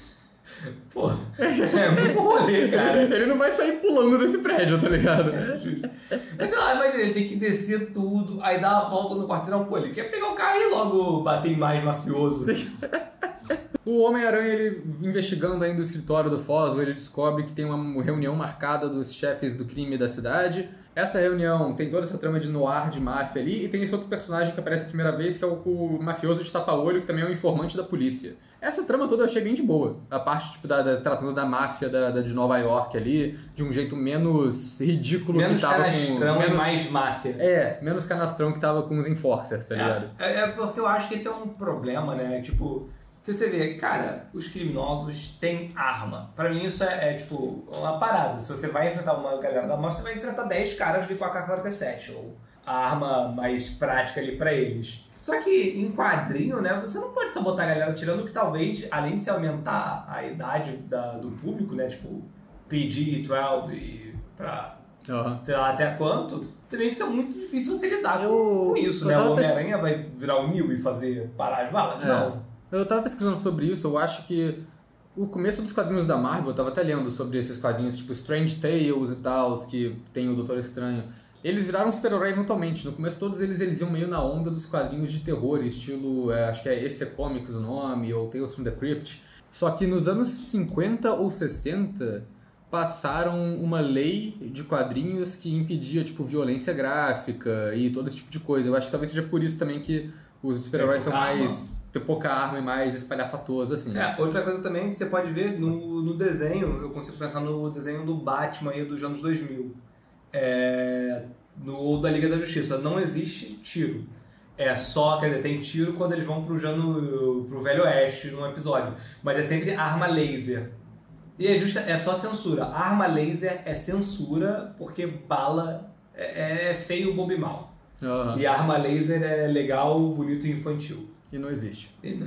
Pô, é muito rolê, cara. Ele não vai sair pulando desse prédio, tá ligado? Mas sei lá, imagina, ele tem que descer tudo, aí dar a volta no quarteirão. Pô, ele quer pegar o carro e logo bater em mais mafioso. O Homem-Aranha, ele investigando ainda o escritório do Foswell, ele descobre que tem uma reunião marcada dos chefes do crime da cidade. Essa reunião tem toda essa trama de noir, de máfia ali, e tem esse outro personagem que aparece a primeira vez, que é o mafioso de tapa-olho, que também é um informante da polícia. Essa trama toda eu achei bem de boa. A parte, tipo, tratando da máfia de Nova York ali, de um jeito menos ridículo menos que tava com... e mais máfia. Menos canastrão que tava com os enforcers, tá ligado? Porque eu acho que esse é um problema, né? Tipo... Que você vê, cara, os criminosos têm arma. Pra mim isso é tipo uma parada. Se você vai enfrentar uma galera da máfia, você vai enfrentar 10 caras com a AK-47, ou a arma mais prática ali pra eles. Só que em quadrinho, né, você não pode só botar a galera tirando, que talvez, além de se aumentar a idade do público, né, tipo PG-12 e pra sei lá até quanto, também fica muito difícil você lidar com isso, né? O Homem-Aranha vai virar o Neo e fazer parar as balas? Não. Eu tava pesquisando sobre isso, eu acho que o começo dos quadrinhos da Marvel, eu tava até lendo sobre esses quadrinhos, tipo Strange Tales e tal, que tem o Doutor Estranho. Eles viraram super-herói eventualmente. No começo todos eles iam meio na onda dos quadrinhos de terror, estilo, acho que é EC Comics o nome, ou Tales from the Crypt. Só que nos anos 50 ou 60 passaram uma lei de quadrinhos que impedia, tipo, violência gráfica e todo esse tipo de coisa. Eu acho que talvez seja por isso também que os super-heróis são mais... ter pouca arma e mais espalhafatoso, assim. Outra coisa também que você pode ver no desenho, eu consigo pensar no desenho do Batman aí dos anos 2000. No da Liga da Justiça, não existe tiro. Quer dizer, tem tiro quando eles vão pro Velho Oeste num episódio, mas é sempre arma laser. E é só censura. Arma laser é censura porque bala é feio, bobo e mal. Uhum. E arma laser é legal, bonito e infantil. E não existe.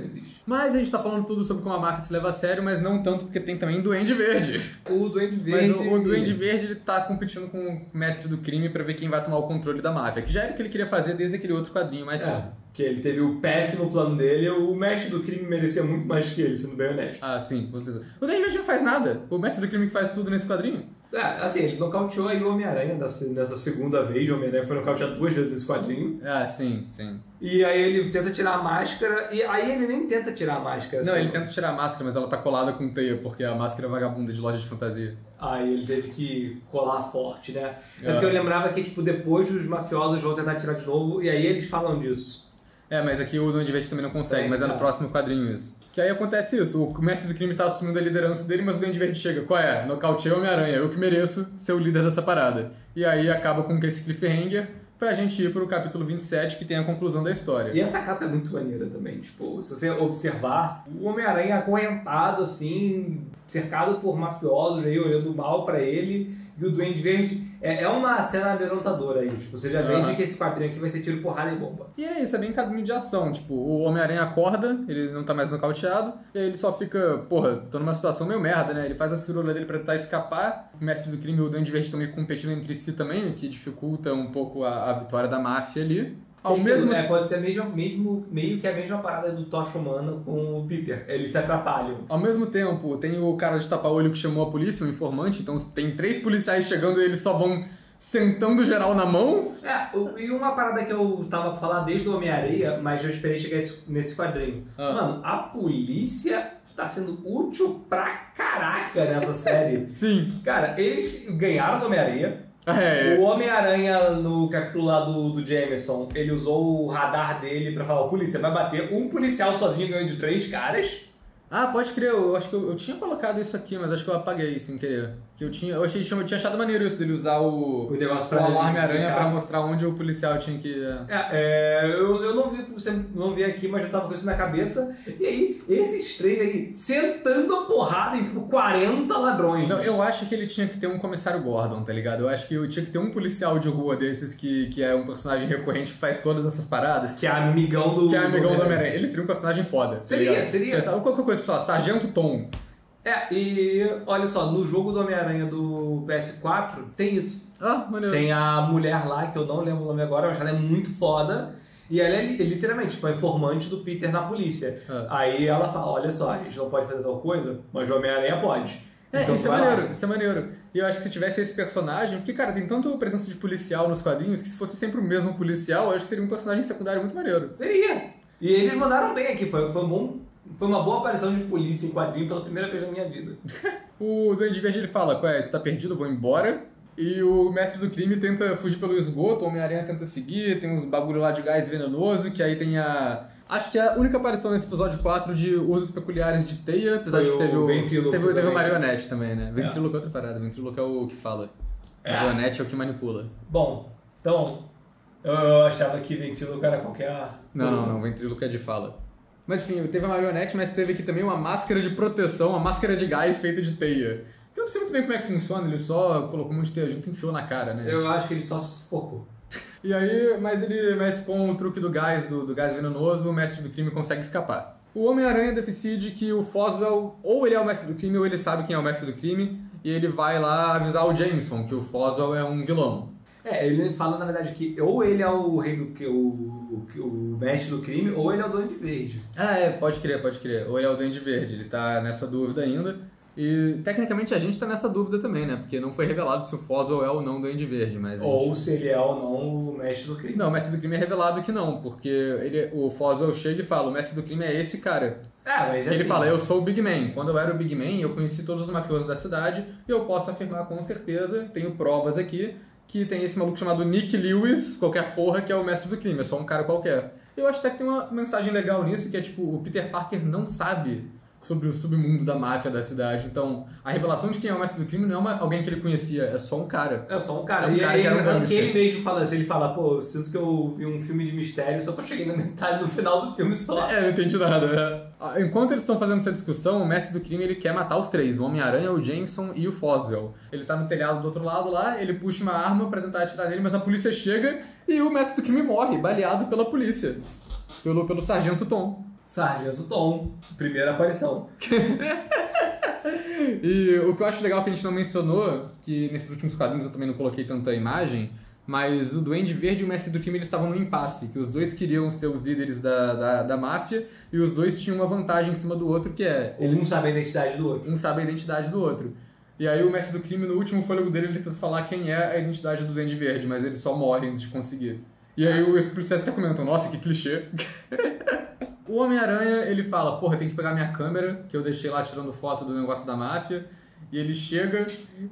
Mas a gente tá falando tudo sobre como a máfia se leva a sério, mas não tanto porque tem também Duende Verde. O Duende Verde... Mas o Duende Verde, ele tá competindo com o mestre do crime pra ver quem vai tomar o controle da máfia, que já era o que ele queria fazer desde aquele outro quadrinho mais cedo. Que ele teve o péssimo plano dele, o mestre do crime merecia muito mais que ele, sendo bem honesto. Ah, sim, com certeza. O Duende Verde não faz nada. O mestre do crime que faz tudo nesse quadrinho. Assim, ele nocauteou aí o Homem-Aranha nessa segunda vez. O Homem-Aranha foi nocauteado 2 vezes nesse quadrinho. Sim. E aí ele tenta tirar a máscara, e aí ele nem tenta tirar a máscara. Não, ele tenta tirar a máscara, mas ela tá colada com teia, porque a máscara é vagabunda de loja de fantasia. Aí ele teve que colar forte, né? Porque eu lembrava que, depois os mafiosos vão tentar tirar de novo, e aí eles falam disso. Mas aqui o Duende Verde também não consegue, mas é no próximo quadrinho isso. Que aí acontece isso, o mestre do crime tá assumindo a liderança dele, mas o Duende Verde chega, qual é? Nocauteei o Homem-Aranha, eu que mereço ser o líder dessa parada. E aí acaba com esse cliffhanger pra gente ir pro capítulo 27, que tem a conclusão da história. E essa capa é muito maneira também, se você observar, o Homem-Aranha acorrentado, assim, cercado por mafiosos aí, olhando mal pra ele, e o Duende Verde é uma cena amedrontadora aí, você já vê que esse quadrinho aqui vai ser tiro, porrada e bomba. E é isso, é bem caminho de ação, o Homem-Aranha acorda, ele não tá mais nocauteado, e aí ele só fica, tô numa situação meio merda, né, ele faz as firulas dele pra tentar escapar, o mestre do crime e o Duende Verde estão meio competindo entre si também, o que dificulta um pouco a vitória da máfia ali. Pode ser meio que a mesma parada do Tocha Humana com o Peter. Eles se atrapalham. Ao mesmo tempo, tem o cara de tapa-olho que chamou a polícia, o informante. Então tem 3 policiais chegando e eles só vão sentando geral na mão. E uma parada que eu tava pra falar desde o Homem-Areia, mas eu esperei chegar nesse quadrinho. Mano, a polícia tá sendo útil pra caraca nessa série. Sim. Cara, eles ganharam do Homem-Areia. O Homem-Aranha, no capítulo lá do Jameson, ele usou o radar dele pra falar, polícia, vai bater. Um policial sozinho ganhou de 3 caras. Pode crer, eu acho que eu tinha colocado isso aqui, mas acho que eu apaguei sem querer. Eu tinha achado maneiro isso dele usar o alarme aranha pra mostrar onde o policial tinha que... Eu não vi aqui, mas eu tava com isso na cabeça. E aí, esses 3 aí, sentando a porrada em 40 ladrões. Então, eu acho que ele tinha que ter um comissário Gordon, tá ligado? Eu acho que eu tinha que ter um policial de rua desses que é um personagem recorrente que faz todas essas paradas. Que é amigão do Homem-Aranha. Ele seria um personagem foda. Seria. Qualquer coisa, pessoal, Sargento Tom. E olha só, no jogo do Homem-Aranha do PS4 tem isso. Maneiro. Tem a mulher lá, que eu não lembro o nome agora, mas ela é muito foda. E ela é literalmente a informante do Peter na polícia. Aí ela fala, olha só, a gente não pode fazer tal coisa, mas o Homem-Aranha pode. Então, isso é maneiro. E eu acho que se tivesse esse personagem... Porque, cara, tem tanto presença de policial nos quadrinhos que se fosse sempre o mesmo policial, eu acho que seria um personagem secundário muito maneiro. Seria. E eles mandaram bem aqui, foi uma boa aparição de polícia em quadrinho pela primeira vez na minha vida. O Duende Verde, ele fala, você tá perdido, vou embora. E o mestre do crime tenta fugir pelo esgoto, o Homem-Aranha tenta seguir, tem uns bagulho lá de gás venenoso, que aí tem acho que é a única aparição nesse episódio 4 de usos peculiares de teia, apesar de que teve o marionete também, né? Ventríloco é outra parada, ventríloco é o que fala. Marionete é o que manipula. Bom, então, eu achava que ventríloco era qualquer... Não, ventríloco é de fala. Mas enfim, teve a marionete, mas teve aqui também uma máscara de proteção, uma máscara de gás feita de teia. Eu não sei muito bem como é que funciona, ele só colocou um monte de teia junto e enfiou na cara, né? Eu acho que ele só sufocou. E aí, mas com o truque do gás venenoso, o mestre do crime consegue escapar. O Homem-Aranha decide que o Foswell, ou ele é o mestre do crime, ou ele sabe quem é o mestre do crime, e ele vai lá avisar o Jameson que o Foswell é um vilão. Ele fala, na verdade, que ou ele é o rei o mestre do crime, ou ele é o Duende Verde. Pode crer. Ou ele é o Duende Verde, ele tá nessa dúvida ainda. E, tecnicamente, a gente tá nessa dúvida também, né? Porque não foi revelado se o Foswell é ou não o Duende Verde, mas... Ou se ele é ou não o mestre do crime. Não, o mestre do crime é revelado que não, porque o Foswell chega e fala, o mestre do crime é esse cara. Mas que ele fala, eu sou o Big Man. Quando eu era o Big Man, eu conheci todos os mafiosos da cidade, e eu posso afirmar com certeza, tenho provas aqui, que tem esse maluco chamado Nick Lewis, qualquer porra, que é o mestre do crime, é só um cara qualquer. Eu acho até que tem uma mensagem legal nisso, que é tipo, o Peter Parker não sabe sobre o submundo da máfia da cidade. Então, a revelação de quem é o mestre do crime não é alguém que ele conhecia, é só um cara. É só um cara. É um e cara aí, que era um que ele mesmo fala assim, ele fala, pô, eu sinto que eu vi um filme de mistério, só que eu cheguei na metade, no final do filme só. É, eu não entendi nada, né? Enquanto eles estão fazendo essa discussão, o mestre do crime, ele quer matar os três, o Homem-Aranha, o Jameson e o Foswell. Ele tá no telhado do outro lado lá, ele puxa uma arma pra tentar atirar nele, mas a polícia chega e o mestre do crime morre, baleado pela polícia. Pelo Sargento Tom. Sargento Tom, primeira aparição. E o que eu acho legal que a gente não mencionou, que nesses últimos quadrinhos eu também não coloquei tanta imagem, mas o Duende Verde e o Mestre do Crime eles estavam no impasse, que os dois queriam ser os líderes da máfia e os dois tinham uma vantagem em cima do outro, que é... Um sabe a identidade do outro. Um sabe a identidade do outro. E aí o Mestre do Crime, no último fôlego dele, ele tenta falar quem é a identidade do Duende Verde, mas ele só morre antes de conseguir. E aí os policiais até comentam, nossa, que clichê. O Homem-Aranha, ele fala, porra, tem que pegar minha câmera, que eu deixei lá tirando foto do negócio da máfia. E ele chega,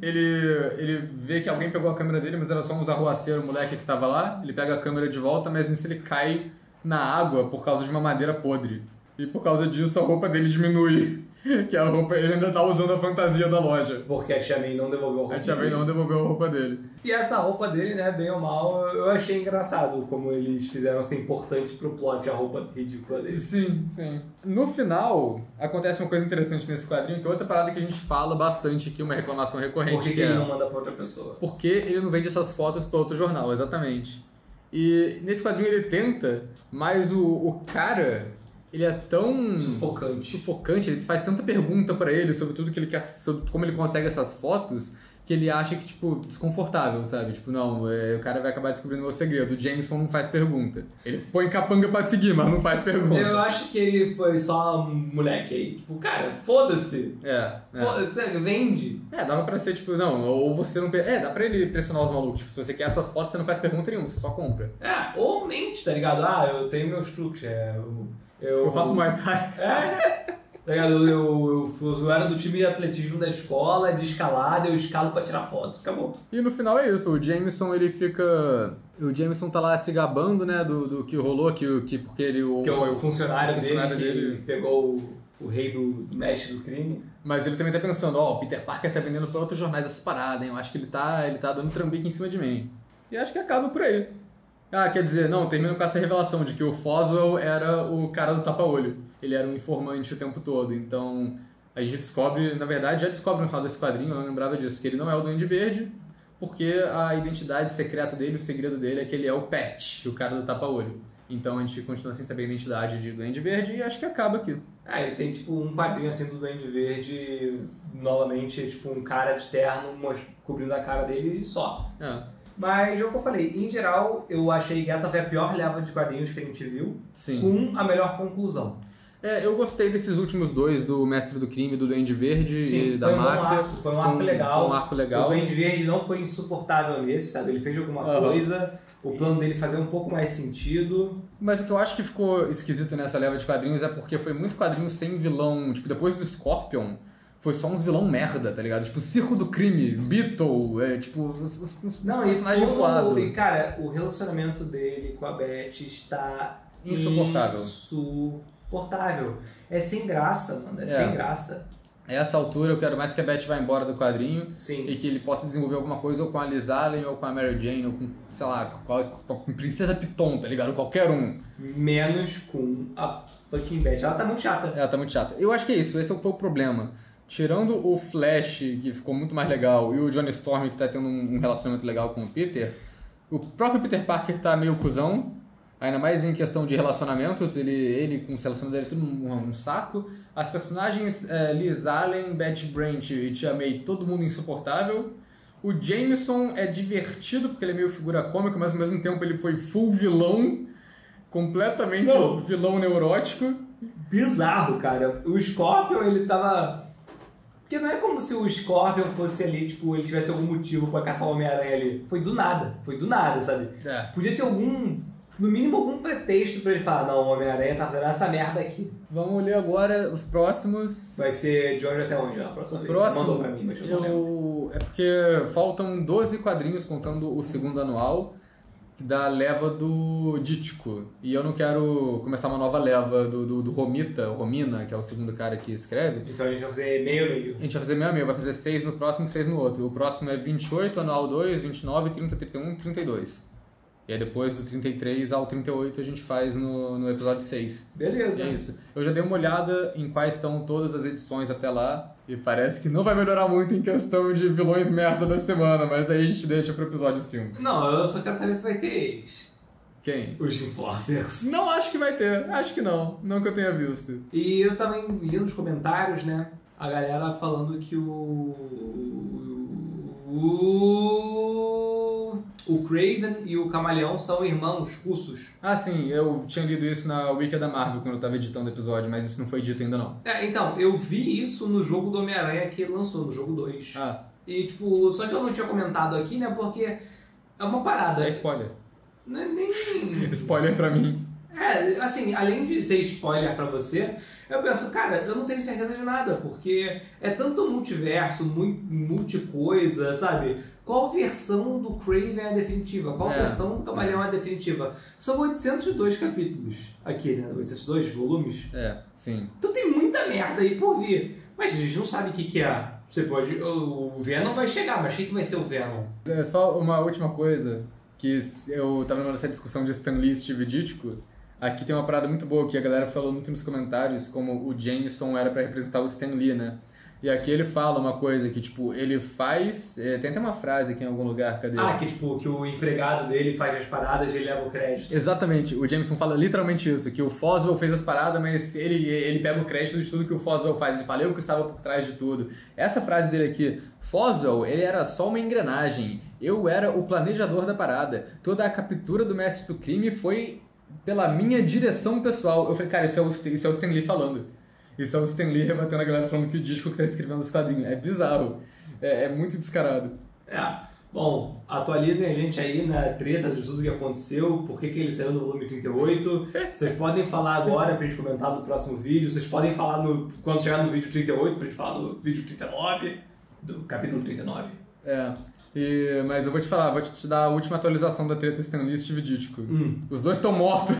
ele vê que alguém pegou a câmera dele, mas era só um arruaceiro, o moleque que tava lá. Ele pega a câmera de volta, mas nisso ele cai na água por causa de uma madeira podre. E por causa disso a roupa dele diminui. Que a roupa, ele ainda tá usando a fantasia da loja. Porque a Tia May não devolveu a roupa dele. A Tia May não devolveu a roupa dele. E essa roupa dele, né, bem ou mal, eu achei engraçado como eles fizeram ser importante pro plot, a roupa ridícula dele. Sim, sim. No final, acontece uma coisa interessante nesse quadrinho, que é outra parada que a gente fala bastante aqui, uma reclamação recorrente. Por que ele não manda pra outra pessoa? Porque ele não vende essas fotos pra outro jornal, exatamente. E nesse quadrinho ele tenta, mas o cara... Ele é tão... Sufocante, ele faz tanta pergunta pra ele sobre tudo que ele quer, sobre como ele consegue essas fotos, que ele acha que, tipo, desconfortável, sabe? Tipo, não, o cara vai acabar descobrindo o meu segredo. O Jameson não faz pergunta. Ele põe capanga pra seguir, mas não faz pergunta. Eu acho que ele foi só um moleque aí. Tipo, cara, foda-se. Foda-se, vende. Dava pra ser, tipo, não, ou você não... dá pra ele pressionar os malucos. Tipo, se você quer essas fotos, você não faz pergunta nenhuma, você só compra. Ou mente, tá ligado? Ah, eu tenho meus truques, eu faço Muay Thai. Tá ligado? Eu era do time de atletismo da escola, de escalada, eu escalo pra tirar foto. Acabou. E no final é isso, o Jameson ele fica... O Jameson tá lá se gabando, né, do que rolou, porque ele... Que foi o funcionário dele que pegou o rei do mestre do crime. Mas ele também tá pensando, o Peter Parker tá vendendo pra outros jornais essa parada, hein? Eu acho que ele tá dando trambique em cima de mim. E acho que acaba por aí. Quer dizer, não, termina com essa revelação de que o Foswell era o cara do tapa-olho. Ele era um informante o tempo todo. Então, a gente descobre, na verdade, já descobre no final desse quadrinho, eu não lembrava disso, que ele não é o Duende Verde, porque a identidade secreta dele, o segredo dele é que ele é o Patch, o cara do tapa-olho. Então a gente continua sem saber a identidade de Duende Verde e acho que acaba aqui. Ele tem tipo um quadrinho assim do Duende Verde, novamente, tipo um cara de terno cobrindo a cara dele e só. Mas é o que eu falei, em geral, eu achei que essa foi a pior leva de quadrinhos que a gente viu, Sim. Com a melhor conclusão. Eu gostei desses últimos dois, do Mestre do Crime, do Duende Verde e da Máfia. Foi um arco legal. Foi um arco legal. O Duende Verde não foi insuportável nesse, sabe? Ele fez alguma coisa, o plano dele fazia um pouco mais sentido. Mas o que eu acho que ficou esquisito nessa leva de quadrinhos é porque foi muito quadrinho sem vilão. Tipo, depois do Scorpion... Foi só uns vilão merda, tá ligado? Tipo, Circo do Crime, Beetle, uns personagens voados. E, cara, o relacionamento dele com a Beth está insuportável. É sem graça, mano. Sem graça. A essa altura eu quero mais que a Beth vá embora do quadrinho. Sim. E que ele possa desenvolver alguma coisa ou com a Liz Allen, ou com a Mary Jane, ou com, sei lá, com a Princesa Piton, tá ligado? Qualquer um. Menos com a fucking Beth. Ela tá muito chata. Ela tá muito chata. Eu acho que é isso, esse foi o problema. Tirando o Flash, que ficou muito mais legal, e o Johnny Storm, que tá tendo um relacionamento legal com o Peter, o próprio Peter Parker tá meio cuzão, ainda mais em questão de relacionamentos, ele com o relacionamento dele tudo um saco. As personagens Liz Allen, Betty Brant e Tia May, todo mundo insuportável. O Jameson é divertido, porque ele é meio figura cômica, mas ao mesmo tempo ele foi full vilão, completamente vilão neurótico. Bizarro, cara. O Scorpion, ele tava... Porque não é como se o Scorpion fosse ali, tipo, ele tivesse algum motivo pra caçar o Homem-Aranha ali. Foi do nada, sabe? Podia ter no mínimo algum pretexto pra ele falar, não, o Homem-Aranha tá fazendo essa merda aqui. Vamos ler agora os próximos. Vai ser de onde até onde? A próxima vez. Você mandou pra mim, mas eu não lembro. É porque faltam 12 quadrinhos contando o segundo anual da leva do Dítico. E eu não quero começar uma nova leva do Romina, que é o segundo cara que escreve. Então a gente vai fazer meio-meio. A gente vai fazer meio-meio, vai fazer 6 no próximo e 6 no outro. O próximo é 28, anual 2, 29, 30, 31, 32. E aí depois do 33 ao 38 a gente faz no episódio 6. Beleza. E é isso. Eu já dei uma olhada em quais são todas as edições até lá. E parece que não vai melhorar muito em questão de vilões merda da semana, mas aí a gente deixa pro episódio 5. Não, eu só quero saber se vai ter eles. Quem? Os Enforcers. Não acho que vai ter. Acho que não. Não que eu tenha visto. E eu também li nos comentários, né? A galera falando que o Kraven e o Camaleão são irmãos russos. Ah, sim. Eu tinha lido isso na Wiki da Marvel quando eu tava editando o episódio, mas isso não foi dito ainda não. Então, eu vi isso no jogo do Homem-Aranha que lançou, no jogo 2. Ah. E, tipo, só que eu não tinha comentado aqui, né? Porque é uma parada. É spoiler. Não é nem... Spoiler pra mim. Assim, além de ser spoiler pra você, eu penso, cara, eu não tenho certeza de nada, porque é tanto multiverso, multicoisa, sabe? Qual versão do Kraven é a definitiva? Qual versão do Camaleão é a definitiva? São 802 capítulos aqui, né? 802 volumes. Sim. Então tem muita merda aí por vir. Mas a gente não sabe o que é. Você pode... O Venom vai chegar, mas o que vai ser o Venom? Só uma última coisa, que eu tava nessa discussão de Stan Lee e Steve Ditko. Aqui tem uma parada muito boa que a galera falou muito nos comentários, como o Jameson era pra representar o Stan Lee, né? E aqui ele fala uma coisa que, tipo, ele faz... Tem até uma frase aqui em algum lugar, cadê? Que, tipo, que o empregado dele faz as paradas e ele leva o crédito. Exatamente, o Jameson fala literalmente isso, que o Foswell fez as paradas, mas ele pega o crédito de tudo que o Foswell faz. Ele fala, eu que estava por trás de tudo. Essa frase dele aqui, Foswell, ele era só uma engrenagem. Eu era o planejador da parada. Toda a captura do mestre do crime foi pela minha direção pessoal. Eu falei, cara, isso é o Stan Lee falando. Isso é o Stan Lee rebatendo a galera falando que o Dítico que tá escrevendo os quadrinhos. É bizarro. É muito descarado. Bom, atualizem a gente aí na treta de tudo que aconteceu, por que ele saiu no volume 38. Vocês podem falar agora pra gente comentar no próximo vídeo. Vocês podem falar quando chegar no vídeo 38 pra gente falar no vídeo 39, do capítulo 39. Mas eu vou te falar, vou te dar a última atualização da treta Stan Lee e Steve Ditko. Os dois estão mortos.